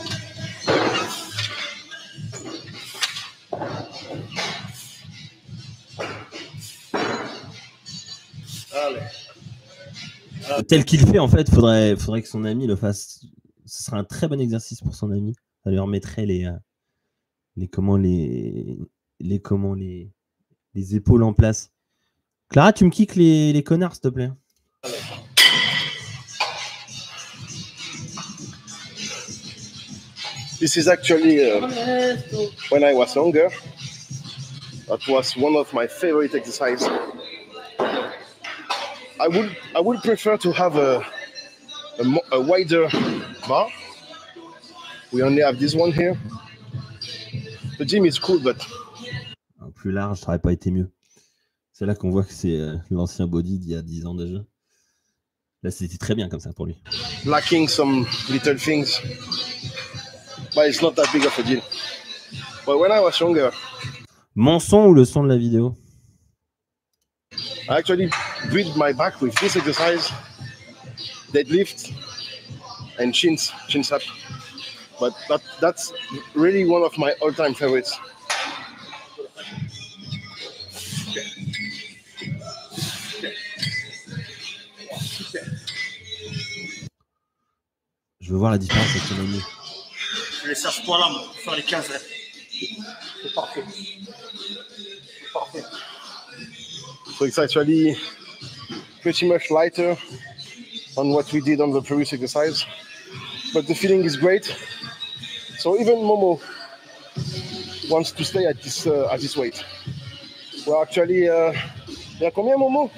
Speaker 3: Allez.
Speaker 1: Tel qu'il fait, en fait, faudrait, faudrait que son ami le fasse. Ce serait un très bon exercice pour son ami. Ça lui remettrait les, euh, les comment les, les comment les, les épaules en place. Clara, tu me kicks les, les connards, s'il te plaît.
Speaker 2: This is actually uh, when I was younger. That was one of my favorite exercises. I would I would prefer to have a a, mo- a wider bar. We only have this one here. The gym is cool, but
Speaker 1: Un plus large, ça aurait pas été mieux. C'est là qu'on voit que c'est euh, l'ancien body d'il y a dix ans déjà. Là, c'était très bien comme ça pour lui.
Speaker 2: Lacking some little things, but it's not that big of a deal. But when I was younger,
Speaker 1: mon son ou le son de la vidéo?
Speaker 2: I actually build my back with this exercise, deadlift, and chins, chins up. But that, that's really one of my all-time favorites.
Speaker 1: Je veux voir la différence avec ton ami.
Speaker 3: Je laisse à ce point-là pour faire les quinze reps. C'est parfait. C'est parfait.
Speaker 2: So it's actually pretty much lighter on what we did on the previous exercise, but the feeling is great. So even Momo wants to stay at this uh, at this weight. Well, actually, uh, il y a combien Momo?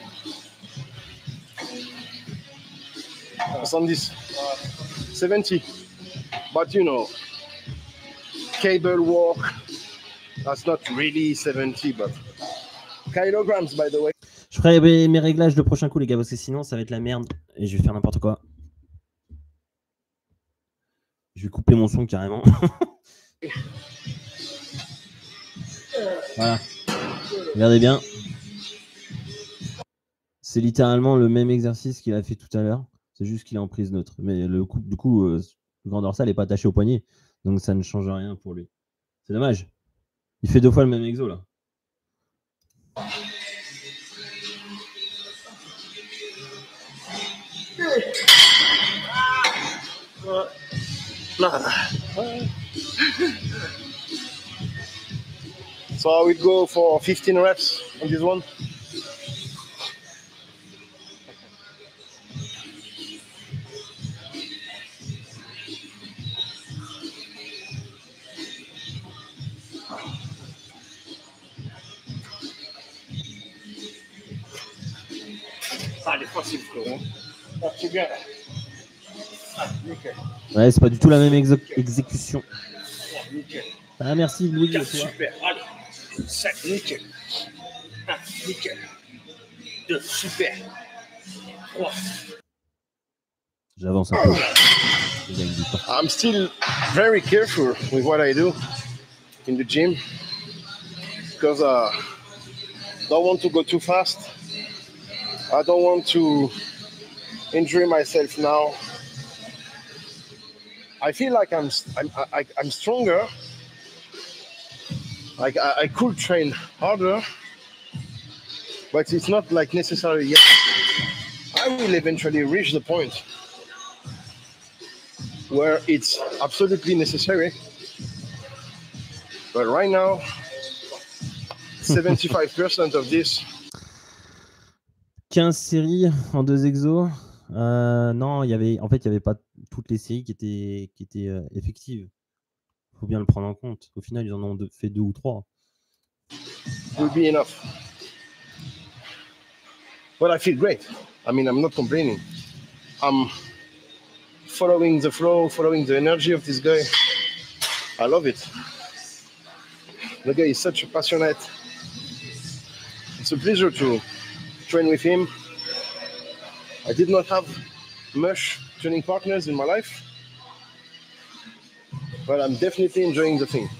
Speaker 2: seventy. seventy. But you know, cable walk, that's not really seventy, but kilograms, by the way.
Speaker 1: Je ferai mes réglages le prochain coup, les gars, parce que sinon, ça va être la merde et je vais faire n'importe quoi. Je vais couper mon son carrément. Voilà. Regardez bien. C'est littéralement le même exercice qu'il a fait tout à l'heure. C'est juste qu'il est en prise neutre. Mais le coup, du coup, euh, le grand dorsal n'est pas attaché au poignet. Donc ça ne change rien pour lui. C'est dommage. Il fait deux fois le même exo là.
Speaker 2: So I will go for fifteen reps on this one.
Speaker 3: Ah, elle est facile, frérot. Ah, c'est bien. Ah, nickel.
Speaker 1: Ouais, c'est pas du tout la même exé exécution.
Speaker 3: Ah, nickel.
Speaker 1: Ah, merci Louis.
Speaker 3: quatre, super. Allez. cinq, nickel. un, nickel. deux, super. trois.
Speaker 1: J'avance un peu.
Speaker 2: I'm still very careful with what I do in the gym because I uh, don't want to go too fast. I don't want to injure myself now. I feel like I'm I'm I, I'm stronger. Like I, I could train harder, but it's not like necessary yet. I will eventually reach the point where it's absolutely necessary. But right now, seventy-five percent of this.
Speaker 1: quinze séries en deux exos. Euh, non, il y avait, en fait, il n'y avait pas toutes les séries qui étaient, qui étaient euh, effectives. Il faut bien le prendre en compte. Au final, ils en ont deux, fait deux ou trois.
Speaker 2: Will be enough. But I feel great. I mean, I'm not complaining. I'm following the flow, following the energy of this guy. I love it. The guy is such a passionate. It's a pleasure to train with him. I did not have much training partners in my life, but I'm definitely enjoying the thing.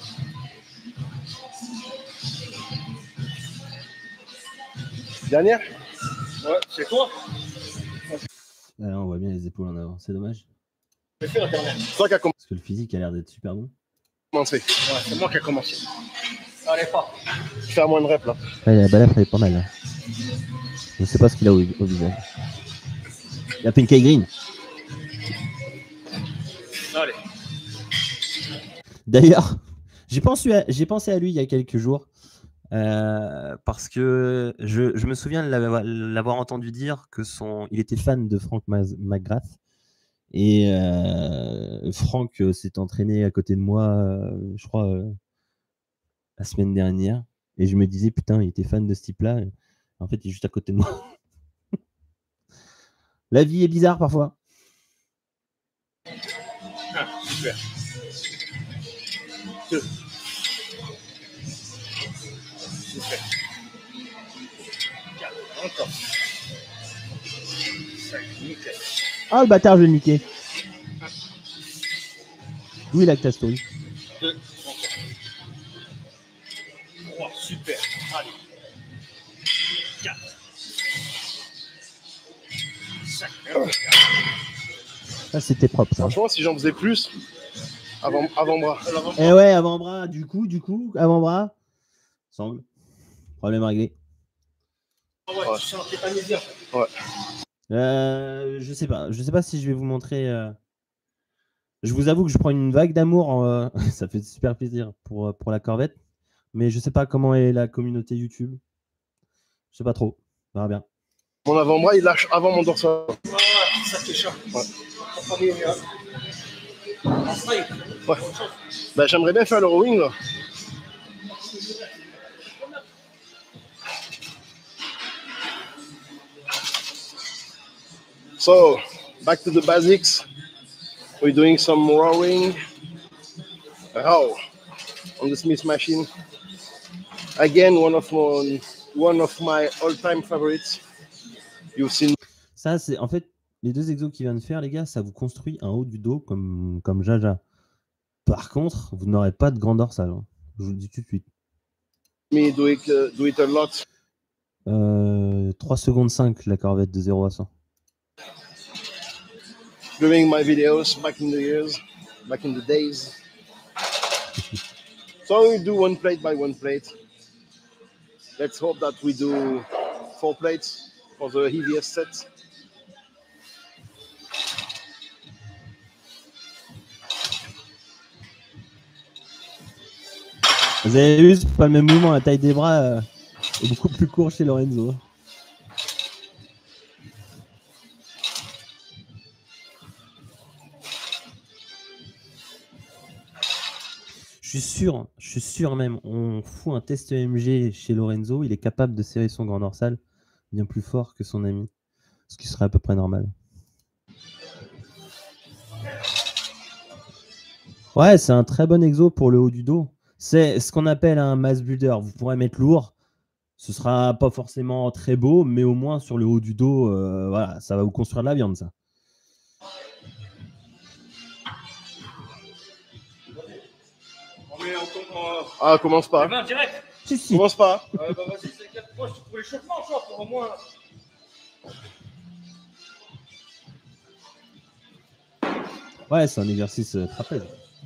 Speaker 2: Dernière?
Speaker 3: Ouais, c'est toi.
Speaker 1: Ah, là, on voit bien les épaules en avant. C'est dommage.
Speaker 3: J'ai fait la dernière.
Speaker 2: C'est toi qui as
Speaker 1: Parce que le physique a l'air d'être super bon.
Speaker 2: commencé.
Speaker 3: Ouais, c'est moi qui ai commencé. Allez, pas.
Speaker 2: Faire moins de reps là.
Speaker 1: Ouais, la balafre elle est pas mal. Là. Je sais pas ce qu'il a au, au visage. Il a Pinkay Green.
Speaker 3: Allez.
Speaker 1: D'ailleurs, j'ai pensé, à, j'ai pensé à lui il y a quelques jours. Euh, parce que je, je me souviens de l'avoir, l'avoir entendu dire que son, il était fan de Frank McGrath. Et euh, Franck euh, s'est entraîné à côté de moi, euh, je crois, euh, la semaine dernière. Et je me disais, putain, il était fan de ce type-là. En fait, il est juste à côté de moi. La vie est bizarre parfois.
Speaker 3: Ah, super. Deux. Super. Quatre. Encore. Cinq. Nickel.
Speaker 1: Ah, le bâtard, je vais le niquer. D'où il a que ta story?
Speaker 3: deux, trois, super. Allez. quatre, cinq.
Speaker 1: Ça, c'était propre, ça.
Speaker 2: Franchement, si j'en faisais plus, avant, avant-bras.
Speaker 1: Eh ouais, avant-bras, du coup, du coup, avant-bras. Semble. Problème réglé.
Speaker 3: Ah ouais,
Speaker 2: Ouais.
Speaker 3: tu sens tétanisé.
Speaker 2: Ouais.
Speaker 1: Euh, je sais pas. Je sais pas si je vais vous montrer. euh, Je vous avoue que je prends une vague d'amour. euh, Ça fait super plaisir pour, pour la corvette. Mais je sais pas comment est la communauté YouTube. Je sais pas trop. On verra bien.
Speaker 2: Mon avant-bras, il lâche avant mon dorsal.
Speaker 3: Ouais, ça c'est chiant.
Speaker 2: Ouais.
Speaker 3: En straight.
Speaker 2: Ouais. Ben, j'aimerais bien faire le rowing là. So, back to the basics. We're doing some rowing. Row on the Smith machine. Again, one of my, one of my all-time favorites. You've seen.
Speaker 1: Ça, c'est en fait les deux exos qu'il vient de faire, les gars. Ça vous construit un haut du dos comme, comme Jaja. Par contre, vous n'aurez pas de grand dorsal. Hein. Je vous le dis tout de suite.
Speaker 2: Me do it, uh, do it a lot.
Speaker 1: Euh, trois secondes cinq la corvette de zéro à cent.
Speaker 2: Doing my videos back in the years, back in the days. So we do one plate by one plate. Let's hope that we do four plates for the heaviest set.
Speaker 1: Vous avez vu, c'est pas le même mouvement. La taille des bras euh, est beaucoup plus court chez Lorenzo. Je suis sûr, je suis sûr même, on fout un test E M G chez Lorenzo, il est capable de serrer son grand dorsal bien plus fort que son ami, ce qui serait à peu près normal. Ouais, c'est un très bon exo pour le haut du dos. C'est ce qu'on appelle un mass builder. Vous pourrez mettre lourd, ce sera pas forcément très beau, mais au moins sur le haut du dos, euh, voilà, ça va vous construire de la viande, ça.
Speaker 2: Ah, commence pas.
Speaker 3: Les mains direct.
Speaker 1: Si, si.
Speaker 2: Commence pas.
Speaker 3: Euh, bah vas-y, c'est quatre poches pour l'échauffement, genre, pour au moins.
Speaker 1: Ouais, c'est un exercice euh, trapèze.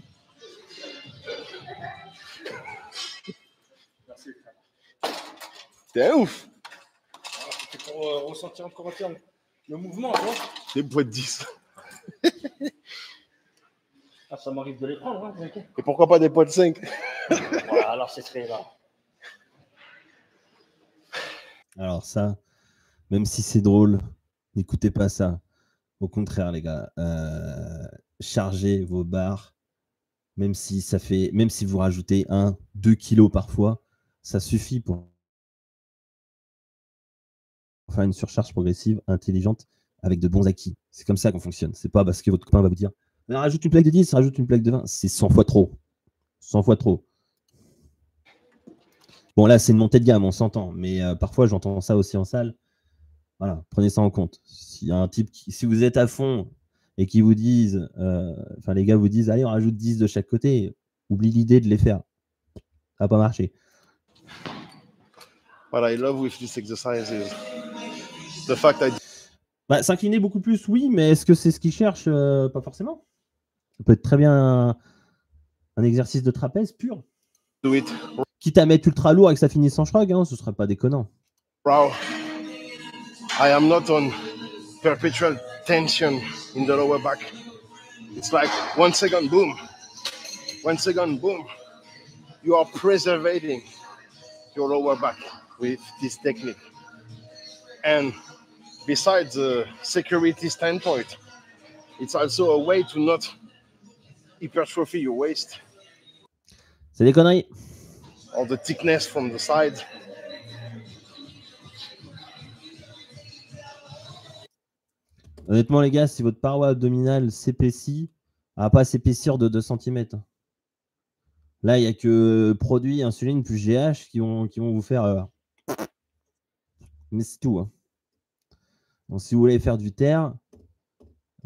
Speaker 3: Merci.
Speaker 2: T'es un ouf.
Speaker 3: C'était pour euh, ressentir encore un terme. Le mouvement, tu vois.
Speaker 2: Des poids de dix.
Speaker 3: Ah, ça m'arrive de les prendre, hein, t'inquiète.
Speaker 2: Et pourquoi pas des poids de cinq?
Speaker 3: Voilà, alors c'est très là.
Speaker 1: Alors ça, même si c'est drôle, n'écoutez pas ça. Au contraire, les gars, euh, chargez vos barres, même si ça fait, même si vous rajoutez un, deux kilos parfois, ça suffit pour faire une surcharge progressive, intelligente, avec de bons acquis. C'est comme ça qu'on fonctionne. C'est pas parce que votre copain va vous dire rajoute une plaque de dix, rajoute une plaque de vingt. C'est cent fois trop. cent fois trop. Bon, là, c'est une montée de gamme, on s'entend. Mais euh, parfois, j'entends ça aussi en salle. Voilà, prenez ça en compte. S'il y a un type qui, si vous êtes à fond et qui vous disent, euh, enfin, les gars vous disent, allez, on rajoute dix de chaque côté, oublie l'idée de les faire. Ça va pas marcher.
Speaker 2: What I love with this exercise is the fact that
Speaker 1: Bah, s'incliner beaucoup plus, oui, mais est-ce que c'est ce qu'ils cherchent? euh, Pas forcément. Ça peut être très bien un, un exercice de trapèze pur.
Speaker 2: do it
Speaker 1: Quitte à mettre ultra lourd et que ça finisse en shrug, hein, ce serait pas déconnant.
Speaker 2: raw. I am not on perpetual tension in the lower back. It's like one second, boom. One second, boom. You are preserving your lower back with this technique. And besides the security standpoint, it's also a way to not hypertrophy your waist
Speaker 1: C'est des conneries.
Speaker 2: or the thickness from the side.
Speaker 1: Honnêtement, les gars, si votre paroi abdominale s'épaissit, elle va pas s'épaissir de deux centimètres. Là, il n'y a que produits, insuline plus G H qui vont, qui vont vous faire. Euh... Mais c'est tout. Hein. Donc, si vous voulez faire du terre,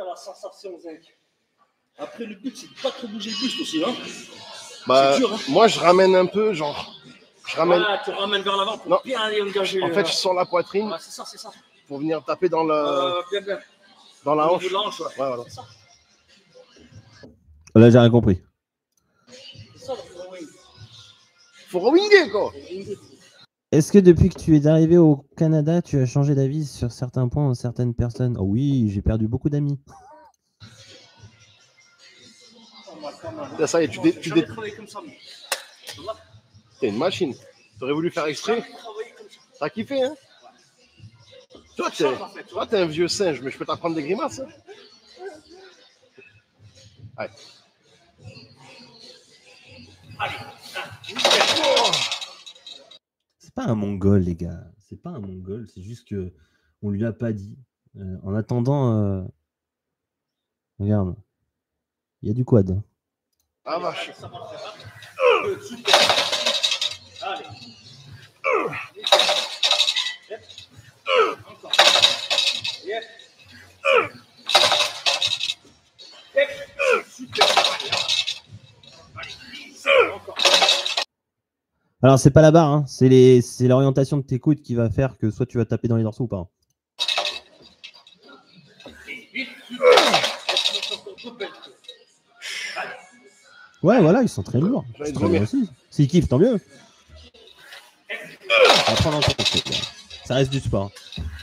Speaker 3: tu as la sensation, zinc. Après, le but, c'est de pas trop bouger le buste aussi. Hein.
Speaker 2: Bah,
Speaker 3: dur, hein.
Speaker 2: Moi, je ramène un peu, genre. Je ramène.
Speaker 3: Voilà, tu ramènes vers l'avant pour
Speaker 2: non.
Speaker 3: bien aller engager.
Speaker 2: En fait, je sors la poitrine.
Speaker 3: Ouais, c'est ça, c'est ça.
Speaker 2: Pour venir taper dans, le...
Speaker 3: euh, bien, bien.
Speaker 2: dans la
Speaker 3: Au
Speaker 2: hanche.
Speaker 3: niveau de la hanche, ouais.
Speaker 2: Ouais, voilà.
Speaker 3: C'est ça.
Speaker 1: Là, j'ai rien compris.
Speaker 3: C'est ça, le throwing.
Speaker 2: Faut rewinger, quoi.
Speaker 1: Est-ce que depuis que tu es arrivé au Canada, tu as changé d'avis sur certains points ou certaines personnes? Oh oui, j'ai perdu beaucoup d'amis.
Speaker 2: Là, ça y est, tu dé... tu dé...
Speaker 3: comme ça, mais...
Speaker 2: T'es une machine. T'aurais voulu faire exprès. T'as kiffé, hein? Toi, t'es Toi, t'es un vieux singe, mais je peux t'apprendre des grimaces. Hein? Allez.
Speaker 3: Allez.
Speaker 2: Oh.
Speaker 1: C'est pas un mongol, les gars. C'est pas un mongol. C'est juste que on lui a pas dit. Euh, en attendant, euh... regarde, il y a du quad.
Speaker 2: Ah vache.
Speaker 3: Allez. Encore. Yep. Yep. Super. Allez. Encore.
Speaker 1: Alors, c'est pas la barre, hein. C'est les... c'est l'orientation de tes coudes qui va faire que soit tu vas taper dans les dorsaux ou pas. Ouais, voilà, ils sont très lourds. C'est très bien aussi. S'ils kiffent, tant mieux. On va prendre en compte. Ça reste du sport.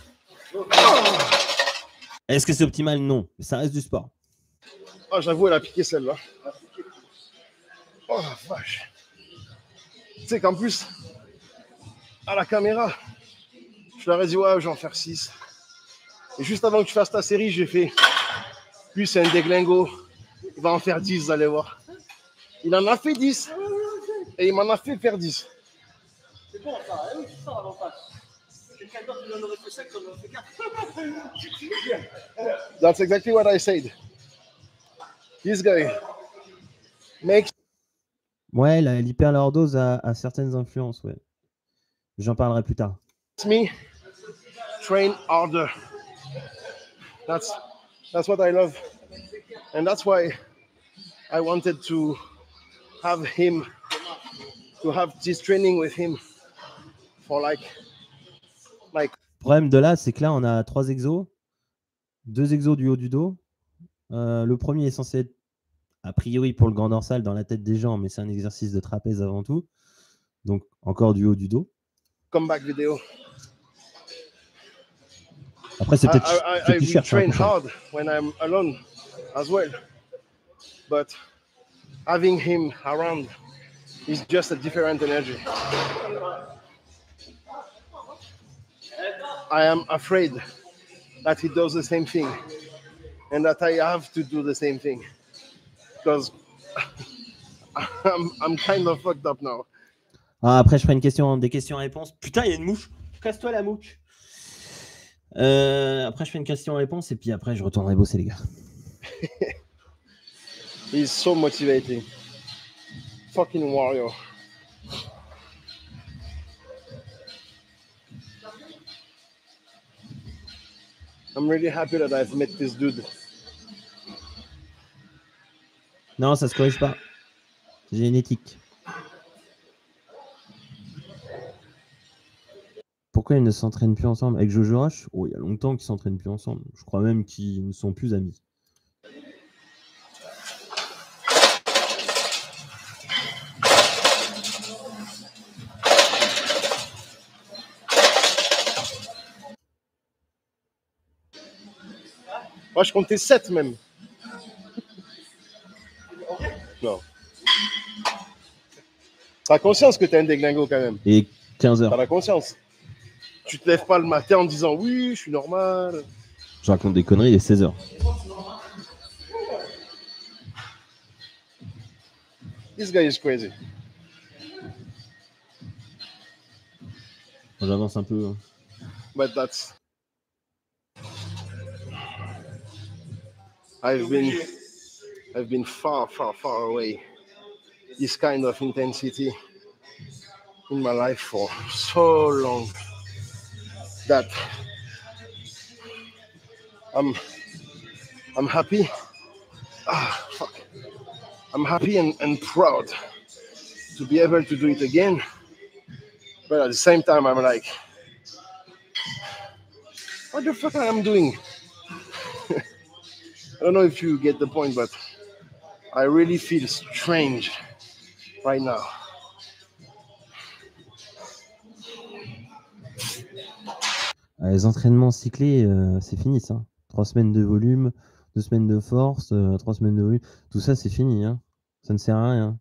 Speaker 1: Est-ce que c'est optimal? Non. Mais ça reste du sport.
Speaker 2: Oh, j'avoue, elle a piqué celle-là. Oh la vache. Tu sais qu'en plus, à la caméra, je leur ai dit, ouais, je vais en faire six. Et juste avant que tu fasses ta série, j'ai fait, lui, c'est un déglingo. Il va en faire dix, vous allez voir. Il en a fait dix. Et il m'en a fait faire dix.
Speaker 3: C'est bon, ça. Oui, c'est ça l'avantage. Quelqu'un d'autre, il en aurait fait cinq, on en aurait fait quatre.
Speaker 2: That's exactly what I said. This guy makes...
Speaker 1: Ouais, l'hyperlordose a, a certaines influences, ouais. J'en parlerai plus tard.
Speaker 2: me train harder. That's that's what I love. And that's why I wanted to have him, to have this training with him for like, like.
Speaker 1: Le problème de là, c'est que là, on a trois exos, deux exos du haut du dos. Euh, le premier est censé être, a priori, pour le grand dorsal dans la tête des gens, mais c'est un exercice de trapèze avant tout. Donc, encore du haut du dos.
Speaker 2: Comeback vidéo.
Speaker 1: Après, c'est peut-être
Speaker 2: I, I, I, I train hard when I'm alone as well. But having him around is just a different energy. I am afraid that he does the same thing and that I have to do the same thing because I'm, I'm kind of fucked up now.
Speaker 1: Ah, après, je ferai une question, des questions-réponses. Putain, il y a une mouche. Casse-toi la mouche. Euh, après, je fais une question-réponse et puis après, je retournerai bosser, les gars.
Speaker 2: He's so motivating. Fucking warrior. I'm really happy that I've met this dude.
Speaker 1: Non, ça se corrige pas. C'est génétique. Pourquoi ils ne s'entraînent plus ensemble? Avec Jojo Rush? Oh, il y a longtemps qu'ils s'entraînent plus ensemble. Je crois même qu'ils ne sont plus amis.
Speaker 2: Moi, je comptais sept même. Non. T'as conscience que t'es un déglingo quand même.
Speaker 1: Et quinze heures.
Speaker 2: T'as la conscience. Tu te lèves pas le matin en disant oui, je suis normal.
Speaker 1: Je raconte des conneries, il est seize heures.
Speaker 2: This guy is crazy.
Speaker 1: J'avance un peu.
Speaker 2: But that's... I've been, I've been far, far, far away. This kind of intensity in my life for so long that I'm, I'm happy. Ah, fuck. I'm happy and, and proud to be able to do it again. But at the same time, I'm like, what the fuck I am doing? I don't know if you get the point, but I really feel strange right now.
Speaker 1: Les entraînements cyclés, euh, c'est fini ça. Trois semaines de volume, deux semaines de force, euh, trois semaines de volume. Tout ça, c'est fini. Hein. Ça ne sert à rien.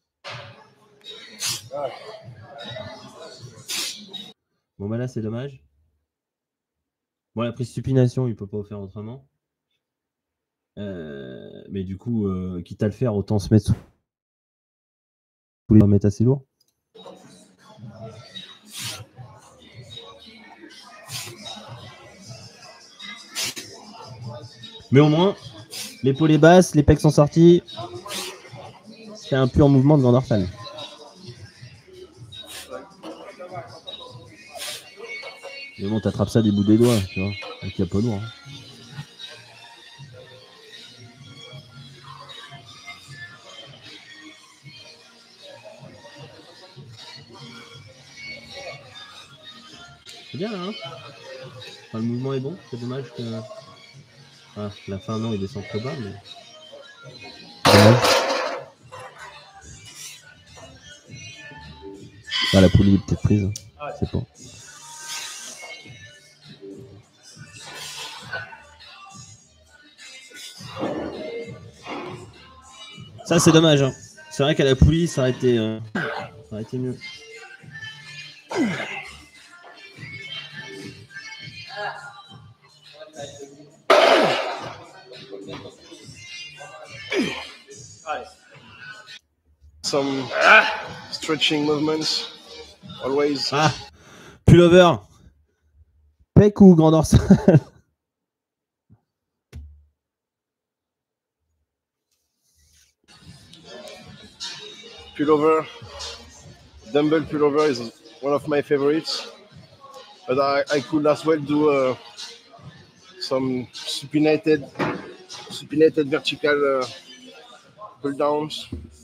Speaker 1: Bon, bah là, c'est dommage. Bon, la prise supination, il ne peut pas faire autrement. Euh, mais du coup, euh, quitte à le faire, autant se mettre sous les mettre assez lourd. Mais au moins, l'épaule est basse, les pecs sont sortis. C'est un pur mouvement de Van der Sar. Mais bon, t'attrapes ça des bouts des doigts, tu vois. Donc il n'y a pas lourd. Hein. C'est bien là, hein, enfin, le mouvement est bon, c'est dommage que. Ah, la fin, non, il descend trop bas, mais. Ah, la poulie est peut-être prise, hein. Je sais pas. Ça, c'est dommage. Hein. C'est vrai qu'à la poulie, ça aurait été, euh, ça aurait été mieux.
Speaker 2: Some stretching movements, always.
Speaker 1: Ah, pullover. Pec ou grand dorsal?
Speaker 2: Pullover, dumbbell pullover is one of my favorites, but I, I could as well do uh, some supinated, supinated vertical uh, pull downs.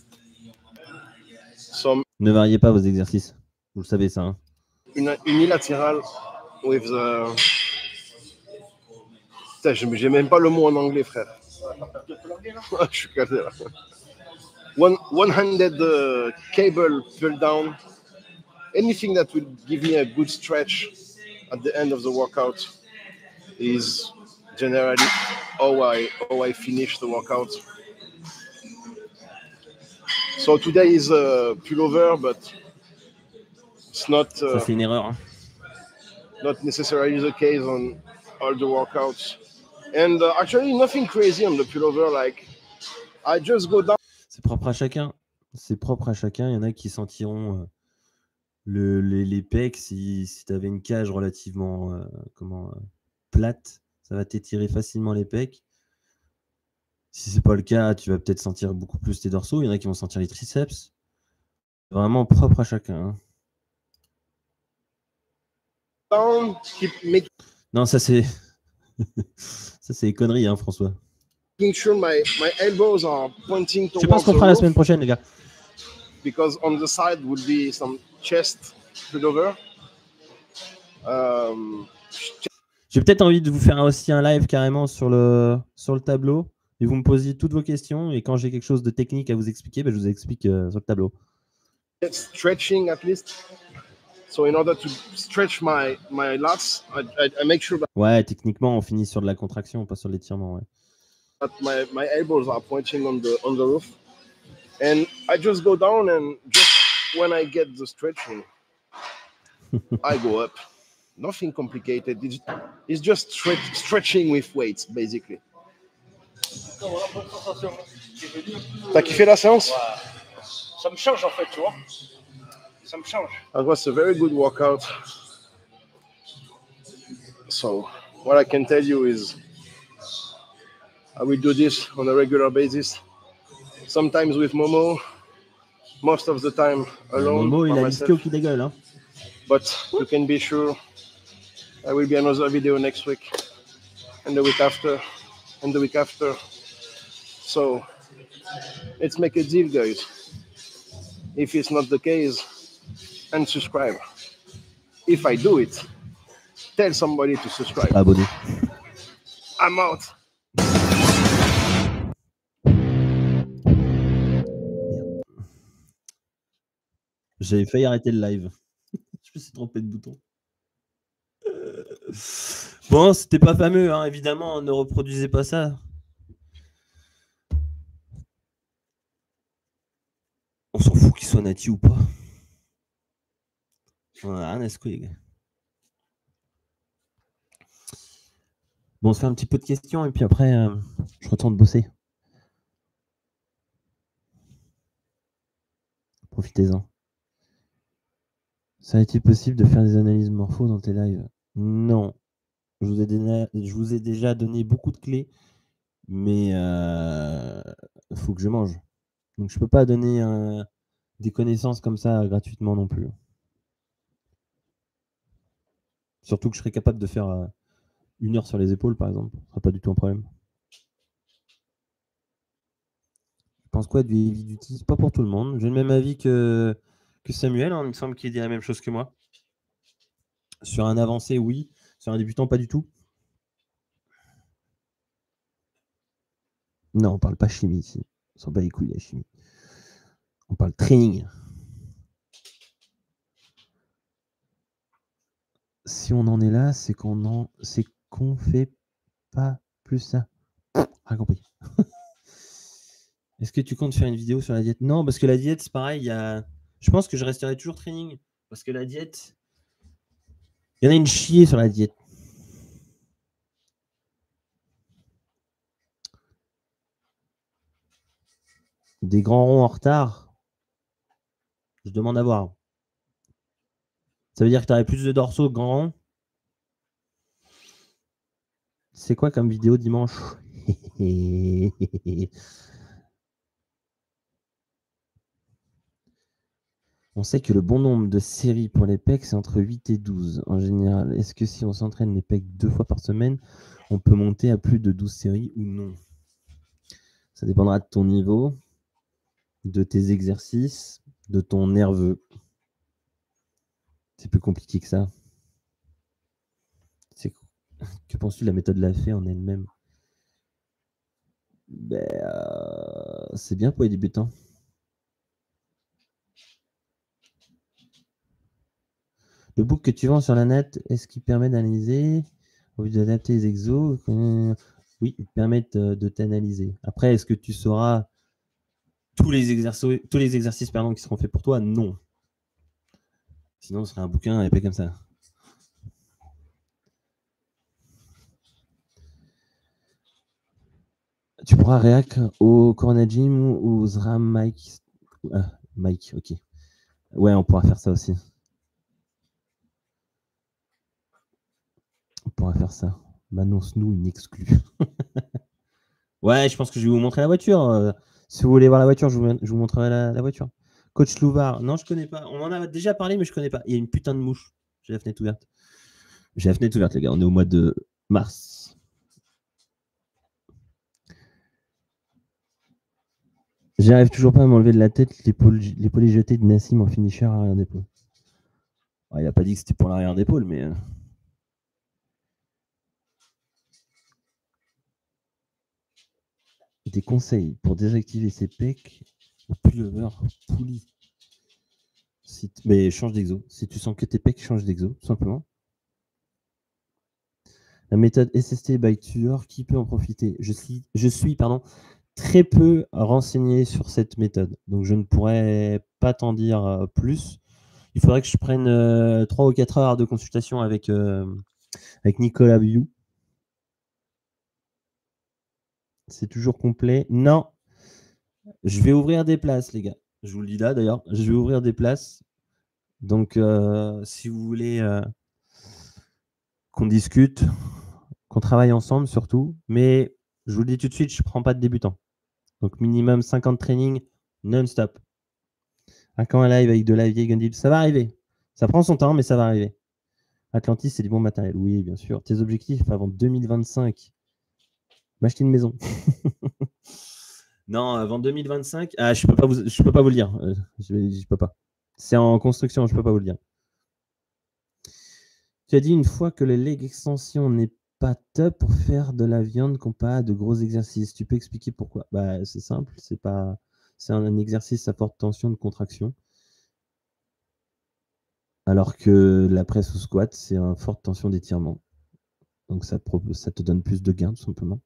Speaker 2: Some
Speaker 1: Ne variez pas vos exercices. Vous le savez ça. Hein.
Speaker 2: Une, unilatéral with the. Putain, j'ai même pas le mot en anglais, frère. Je suis cassé là. One, one-handed uh, cable pull down, anything that will give me a good stretch at the end of the workout is generally how I, how I finish the workout. So today is a pullover, but it's not, uh,
Speaker 1: Ça, c'est une erreur. Hein.
Speaker 2: Not necessarily the case on all the workouts. And uh, actually nothing crazy on the pullover, like I just go down.
Speaker 1: C'est propre à chacun. C'est propre à chacun. Il y en a qui sentiront euh, le, les, les pecs si, si tu avais une cage relativement euh, comment, euh, plate. Ça va t'étirer facilement les pecs. Si c'est pas le cas, tu vas peut-être sentir beaucoup plus tes dorsaux. Il y en a qui vont sentir les triceps. Vraiment propre à chacun. Hein. Non, ça c'est ça c'est des conneries, hein, François.
Speaker 2: Sure my, my elbows are pointing
Speaker 1: Je pense qu'on fera la semaine prochaine, les gars.
Speaker 2: Because on the side would be some chest pullover. Um,
Speaker 1: J'ai peut-être envie de vous faire aussi un live carrément sur le, sur le tableau et vous me posiez toutes vos questions et quand j'ai quelque chose de technique à vous expliquer, ben je vous explique euh, sur le tableau.
Speaker 2: Stretching at least. So in order to stretch my, my lats, I, I, I make sure that
Speaker 1: ouais, techniquement, on finit sur de la contraction, pas sur l'étirement. Ouais.
Speaker 2: That my, my elbows are pointing on the on the roof, and I just go down and just when I get the stretching, I go up. Nothing complicated. It's, it's just stretch, stretching with weights, basically. T'as kiffé la séance?
Speaker 3: Ça me change en fait, tu vois. Ça me change.
Speaker 2: That was a very good workout. So what I can tell you is I will do this on a regular basis. Sometimes with Momo, most of the time alone.
Speaker 1: Momo, il a l'ischio qui dégueule. Hein.
Speaker 2: But you can be sure there will be another video next week and the week after. and the week after. So let's make a deal, guys. If it's not the case, unsubscribe. If I do it, tell somebody to subscribe.
Speaker 1: Abonné.
Speaker 2: I'm out.
Speaker 1: J'avais failli arrêter le live. Je me suis trompé de bouton. Bon, c'était pas fameux, hein, évidemment, ne reproduisez pas ça. On s'en fout qu'il soit nati ou pas. On a rien à se couiller. Bon, on se fait un petit peu de questions et puis après, euh, je retourne bosser. Profitez-en. Ça a-t-il possible de faire des analyses morpho dans tes lives? Non. Je vous ai, déjà, je vous ai déjà donné beaucoup de clés, mais il euh, faut que je mange. Donc je peux pas donner euh, des connaissances comme ça gratuitement non plus. Surtout que je serais capable de faire euh, une heure sur les épaules, par exemple. Ce sera pas du tout un problème. Je pense quoi du heavy duty? C'est pas pour tout le monde. J'ai le même avis que, que Samuel. Hein. Il me semble qu'il dit la même chose que moi. Sur un avancé, oui. Sur un débutant, pas du tout. Non, on parle pas chimie ici. On s'en bat les couilles la chimie. On parle training. Si on en est là, c'est qu'on en, c'est qu'on fait pas plus ça. Rien compris. Est-ce que tu comptes faire une vidéo sur la diète? Non, parce que la diète, c'est pareil. Il y a... Je pense que je resterai toujours training. Parce que la diète, il y en a une chier sur la diète. Des grands ronds en retard, je demande à voir. Ça veut dire que tu aurais plus de dorsaux que grands ronds? C'est quoi comme vidéo dimanche? On sait que le bon nombre de séries pour les pecs, c'est entre huit et douze en général. Est-ce que si on s'entraîne les pecs deux fois par semaine, on peut monter à plus de douze séries ou non? Ça dépendra de ton niveau, de tes exercices, de ton nerveux. C'est plus compliqué que ça. Que penses-tu de la méthode Lafay en elle-même? Ben, euh, c'est bien pour les débutants. Le book que tu vends sur la net, est-ce qu'il permet d'analyser au lieu d'adapter les exos? Oui, il permet de, de t'analyser. Après, est-ce que tu sauras tous les exercices, tous les exercices pardon, qui seront faits pour toi? Non. Sinon, ce serait un bouquin épais comme ça. Tu pourras réac au Corona Gym ou au SRAM Mike. Ah, Mike, ok. Ouais, on pourra faire ça aussi. On pourra faire ça. Annonce-nous une exclue. Ouais, je pense que je vais vous montrer la voiture. Euh, si vous voulez voir la voiture, je vous, je vous montrerai la, la voiture. Coach Louvard. Non, je connais pas. On en a déjà parlé, mais je connais pas. Il y a une putain de mouche. J'ai la fenêtre ouverte. J'ai la fenêtre ouverte, les gars. On est au mois de mars. J'arrive toujours pas à m'enlever de la tête l'épaule jetée de Nassim en finisher arrière d'épaule. Ouais, il a pas dit que c'était pour l'arrière d'épaule, mais... Euh... Des conseils pour désactiver ses pecs au pullover poulie. Si t... Mais change d'exo. Si tu sens que tes pecs, change d'exo, tout simplement. La méthode S S T by Tueur, qui peut en profiter? Je suis, je suis pardon, très peu renseigné sur cette méthode, donc je ne pourrais pas t'en dire plus. Il faudrait que je prenne euh, trois ou quatre heures de consultation avec, euh, avec Nicolas Biou. C'est toujours complet. Non, je vais ouvrir des places, les gars. Je vous le dis là, d'ailleurs. Je vais ouvrir des places. Donc, euh, si vous voulez euh, qu'on discute, qu'on travaille ensemble surtout, mais je vous le dis tout de suite, je ne prends pas de débutants. Donc, minimum cinquante trainings non-stop. À quand un live avec de la vieille Gundib? Ça va arriver. Ça prend son temps, mais ça va arriver. Atlantis, c'est du bon matériel. Oui, bien sûr. Tes objectifs avant deux mille vingt-cinq. M'acheter une maison. Non, avant deux mille vingt-cinq, ah, je peux pas vous, je peux pas vous le dire. Euh, je, vais, je peux pas. C'est en construction, je peux pas vous le dire. Tu as dit une fois que le leg extension n'est pas top pour faire de la viande comparé à de gros exercices. Tu peux expliquer pourquoi? Bah, c'est simple, c'est pas, c'est un, un exercice à forte tension de contraction. Alors que la presse ou squat, c'est une forte tension d'étirement. Donc ça, ça te donne plus de gains, tout simplement.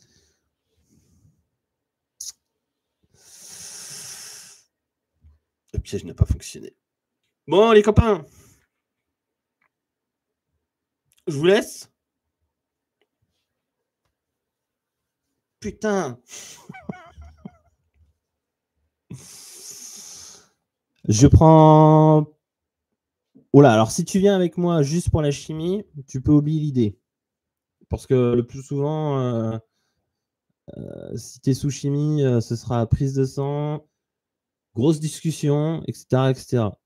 Speaker 1: Le piège n'a pas fonctionné. Bon, les copains, je vous laisse. Putain. Je prends... Oula, alors si tu viens avec moi juste pour la chimie, tu peux oublier l'idée. Parce que le plus souvent, euh, euh, si tu es sous chimie, euh, ce sera prise de sang, grosse discussion, et cetera, et cetera.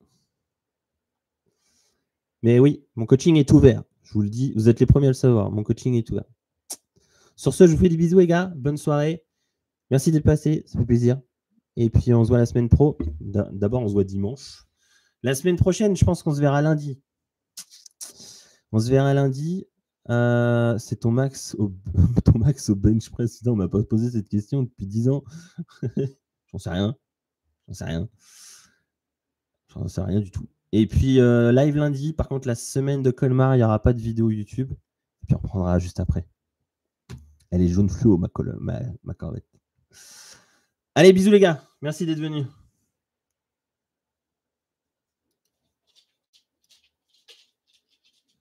Speaker 1: Mais oui, mon coaching est ouvert. Je vous le dis, vous êtes les premiers à le savoir. Mon coaching est ouvert. Sur ce, je vous fais des bisous, les gars. Bonne soirée. Merci d'être passé. Ça fait plaisir. Et puis, on se voit la semaine pro. D'abord, on se voit dimanche. La semaine prochaine, je pense qu'on se verra lundi. On se verra lundi. Euh, c'est ton max au, ton max au bench press. On ne m'a pas posé cette question depuis dix ans. J'en sais rien. J'en sais rien. J'en sais rien du tout. Et puis, euh, live lundi. Par contre, la semaine de Colmar, il n'y aura pas de vidéo YouTube. Et puis, on reprendra juste après. Elle est jaune fluo, ma, ma, ma corvette. Allez, bisous les gars. Merci d'être venus.